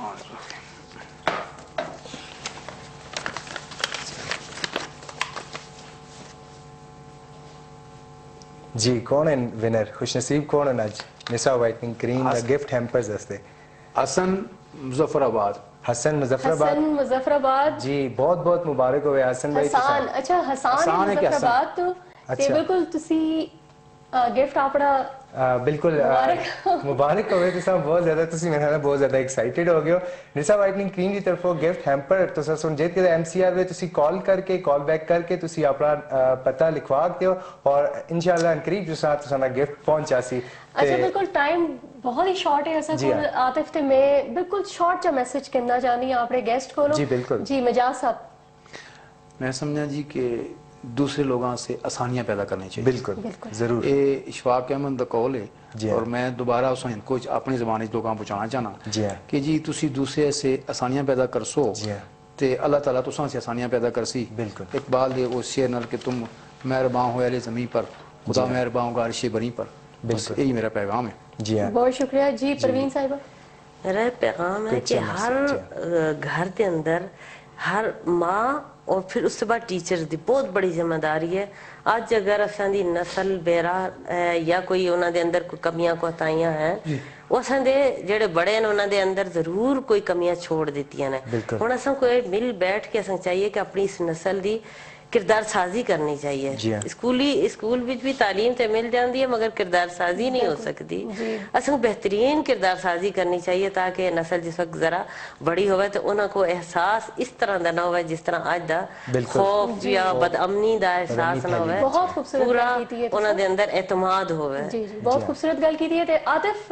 जी, कौन है विनर? खुशनसीब कौन है आज निसा व्हाइटनिंग क्रीम दा गिफ्ट हैम्पर्स दस्ते? हसन मुजफ्फराबाद। हसन मुजफ्फराबाद। हसन मुजफ्फराबाद जी, बहुत बहुत मुबारक हो हसन भाई। हसन, अच्छा हसन मुजफ्फराबाद तो ते बिल्कुल तुसी गिफ्ट अपना बिल्कुल मुबारक हो तुसा बहुत ज्यादा तुसी मेरे ख्याल बहुत ज्यादा एक्साइटेड हो गए हो। निसा व्हाइटनिंग क्रीम की तरफों गिफ्ट हैम्पर तुसा सुन जेत के एमसीआर वे तुसी कॉल करके कॉल बैक करके तुसी अपना पता लिखवा दो और इंशाल्लाह करीब तुसा तुसा ना गिफ्ट पहुंचासी। अच्छा बिल्कुल टाइम बहुत ही शॉर्ट है असा कोल आतिफ ते मैं बिल्कुल शॉर्ट सा मैसेज करना चाहनी हूं अपने गेस्ट को। जी बिल्कुल। जी मजाज साहब, मैं समझा जी कि दूसरे लोगों से आसानियां पैदा करनी चाहिए। बिल्कुल जरूर। ये इशफाक अहमद दा कॉल है और मैं दोबारा उस को अपनी ज़बान लोगों को पहुँचाना चाहना कि जी तुसी दूसरे से आसानियां पैदा कर सो ते अल्लाह ताला तुसां से आसानियां पैदा करसी। बिल्कुल। इकबाल दे वो शेर नल कि तुम मेहरबान हो अहले ज़मीन पर, खुदा मेहरबान होगा अर्श बरी पर। बस यही मेरा पैगाम है। जी हाँ, बहुत शुक्रिया। जी परवीन साहिबा, मेरा पैगाम है कि हर घर के अंदर हर माँ और फिर उसके बाद टीचर की बहुत बड़ी जिम्मेदारी है। अज अगर असांदी नस्ल बेरा है या कोई उन्होंने अंदर कोई कमियां कोताहियां हैं वो असांदे जेड़े बड़े हैं उन्होंने अंदर जरूर कोई कमियां छोड़ दित्तियां ने। हुण असां कोई मिल बैठ के असां चाहिए कि अपनी इस नस्ल की किरदार साजी करनी चाहिए। स्कूली स्कूल विच भी तालीम ते मिल जाती है मगर किरदार साजी नहीं हो सकती। असां बेहतरीन किरदार साजी करनी चाहिए ताकि नस्ल जिस वक्त जरा बड़ी होवे तो उन्हें को एहसास इस तरह का ना हो जिस तरह अज दा खौफ या बदअमनी का एहसास ना हो, पूरा उन्होंने अंदर एतमाद होवे। बहुत खूबसूरत गल की है। आतिफ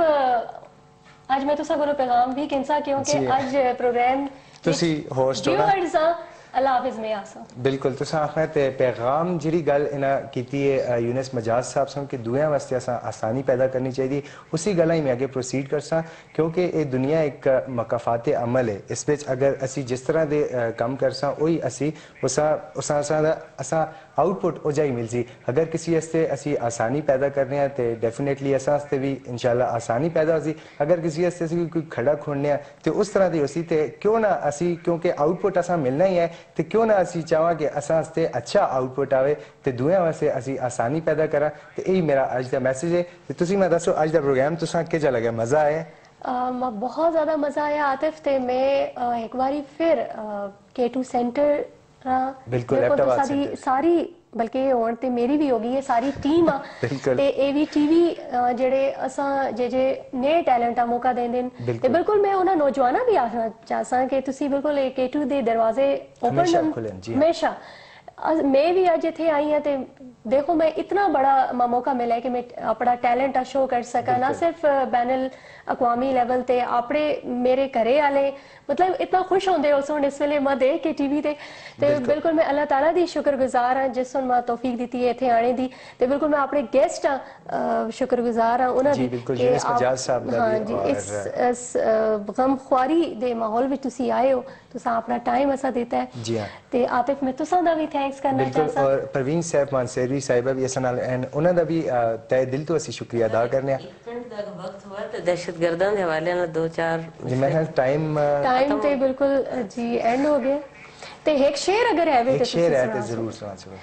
आज मैं तुसा कोलों पैगाम भी किनसा क्योंकि आज प्रोग्राम तुसी होस्ट हो ना। अल्लाह हाफिज में आसा बिल्कुल तुसा आखना ते पैगाम जिहड़ी गल इना कीती है यूनिस मजाज साहब सन कि दुनिया वास्ते असा आसानी पैदा करनी चाहिए, उसी गल्ला ही मैं आगे प्रोसीड करसा क्योंकि ये दुनिया एक मकाफाते अमल है। इस विच अगर असी जिस तरह दे काम करसा वही असी उसा उसा असा आउटपुट हो जाई मिलसी। अगर किसी वास्ते असी आसानी पैदा करने हैं तो डेफिनेटली असा वास्ते भी इंशाल्लाह आसानी पैदा होसी। अगर किसी वास्ते असी कोई खड़ा खोलने हैं तो उस तरह दी होसी ते क्यों ना असी क्योंकि आउटपुट असा मिलना ही है तो क्यों ना असी चाहवा कि असा वास्ते अच्छा आउटपुट आवे तो दुनिया वास्ते असी आसानी पैदा करा। तो यही मेरा अज का मैसेज है। तो तुसी मैं दसो अज का प्रोग्राम तुसा किजा लगा? मजा आया? बहुत ज्यादा मजा आया आतिफ ते मैं एक बारी फिर के टू सेंटर बिल्कुल सारी सारी बल्कि हुण ते मेरी भी होगी है सारी टीम आ ते एवी टीवी जेड़े असा जे जे नए टैलेंट आ मौका देंदे न ते बिल्कुल मैं उन्हां नौजवाना भी आखना चाहसा कि तुसी बिल्कुल ए के टू दे दरवाजे ओपन हमेशा। मैं भी अज इत्थे आई हां ते देखो मैं इतना बड़ा मौका मिला है कि मैं अपना टैलेंट शो कर सका, ना सिर्फ बैनल अकवामी लेवल ते अपने मेरे घरे आले मतलब इतना खुश होंदे उस हुण इस वेले मैं देख के टीवी ते ते बिल्कुल मैं अल्लाह ताला दी शुक्रगुजार हां जिस हुण मैं तौफीक दित्ती है इत्थे आने दी। ते बिल्कुल मैं अपने गेस्ट हां शुक्रगुजार हां उन्हां दी कि हां जी इस गमख्वारी दे माहौल विच तुसी आए हो, तुसा अपना टाइम असा दित्ता है ते आतिफ मैं तुसां दा भी थैंक्स करना चाहसा और परवीन साहब मानसेरी साहिबा भी असा नाल एंड उन्हां दा भी तहे दिल तो असी शुक्रिया अदा करने आ। वक्त हुआ तो दहशतगर्दां दे हवाले नाल दो चार जी मैं टाइम टाइम ते बिल्कुल जी एंड हो गया ते एक शेर अगर है एक शेर है तो जरूर सुना चलो।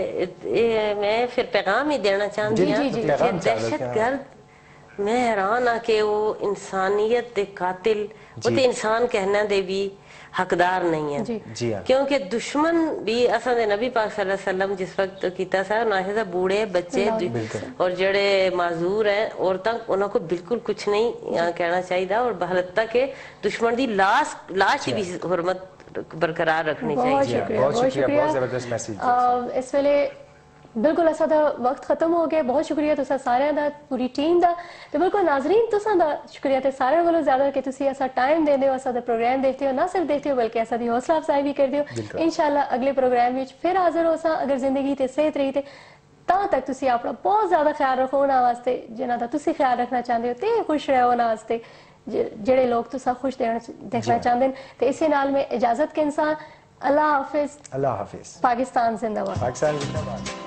ये मैं फिर पैगाम ही देना चाहती हूं कि दहशतगर्द मैं हैरान आ कि वो इंसानियत दे कातिल वो तो इंसान कहना दे भी हकदार नहीं है जी। जी क्योंकि दुश्मन भी असा दे नबी पाक सल्लल्लाहु अलैहि वसल्लम जिस वक्त कीता सा ना बूढ़े बच्चे और जड़े माजूर हैं औरतां उन्हों को बिल्कुल कुछ नहीं कहना चाहिए और बहलता के दुश्मन की लाश लाश की भी हुर्मत बरकरार रखनी चाहिए। बहुत शुक्रिया, बहुत शुक्रिया। इस वेले बिल्कुल असा दा वक्त खत्म हो गया। बहुत शुक्रिया तुसा सारे दा, पूरी टीम दा। तो बिल्कुल नाजरीन तुसा दा शुक्रिया ते सारे कोलों ज्यादा कि तुसी ऐसा टाइम देंदे हो, असा दा प्रोग्राम देखते हो, ना सिर्फ देखते हो बल्कि ऐसा दी हौसला अफजाई भी करदे हो। इंशाल्लाह अगले प्रोग्राम विच फिर हाजिर हो सा, अगर जिंदगी ते सेहत रही ते तां तक तुसी अपना बहुत ज्यादा ख्याल रखो उन्हां वास्ते जिन्हां दा तुसी ख्याल रखना चाहते हो, ते खुश रहो उन्हां वास्ते जेड़े लोग तुसा खुश देखना चाहते हैं। तो इसी नाल में इजाजत के इंसान, अल्लाह हाफिज। अल्लाह हाफिज। पाकिस्तान जिंदाबाद। पाकिस्तान जिंदाबाद।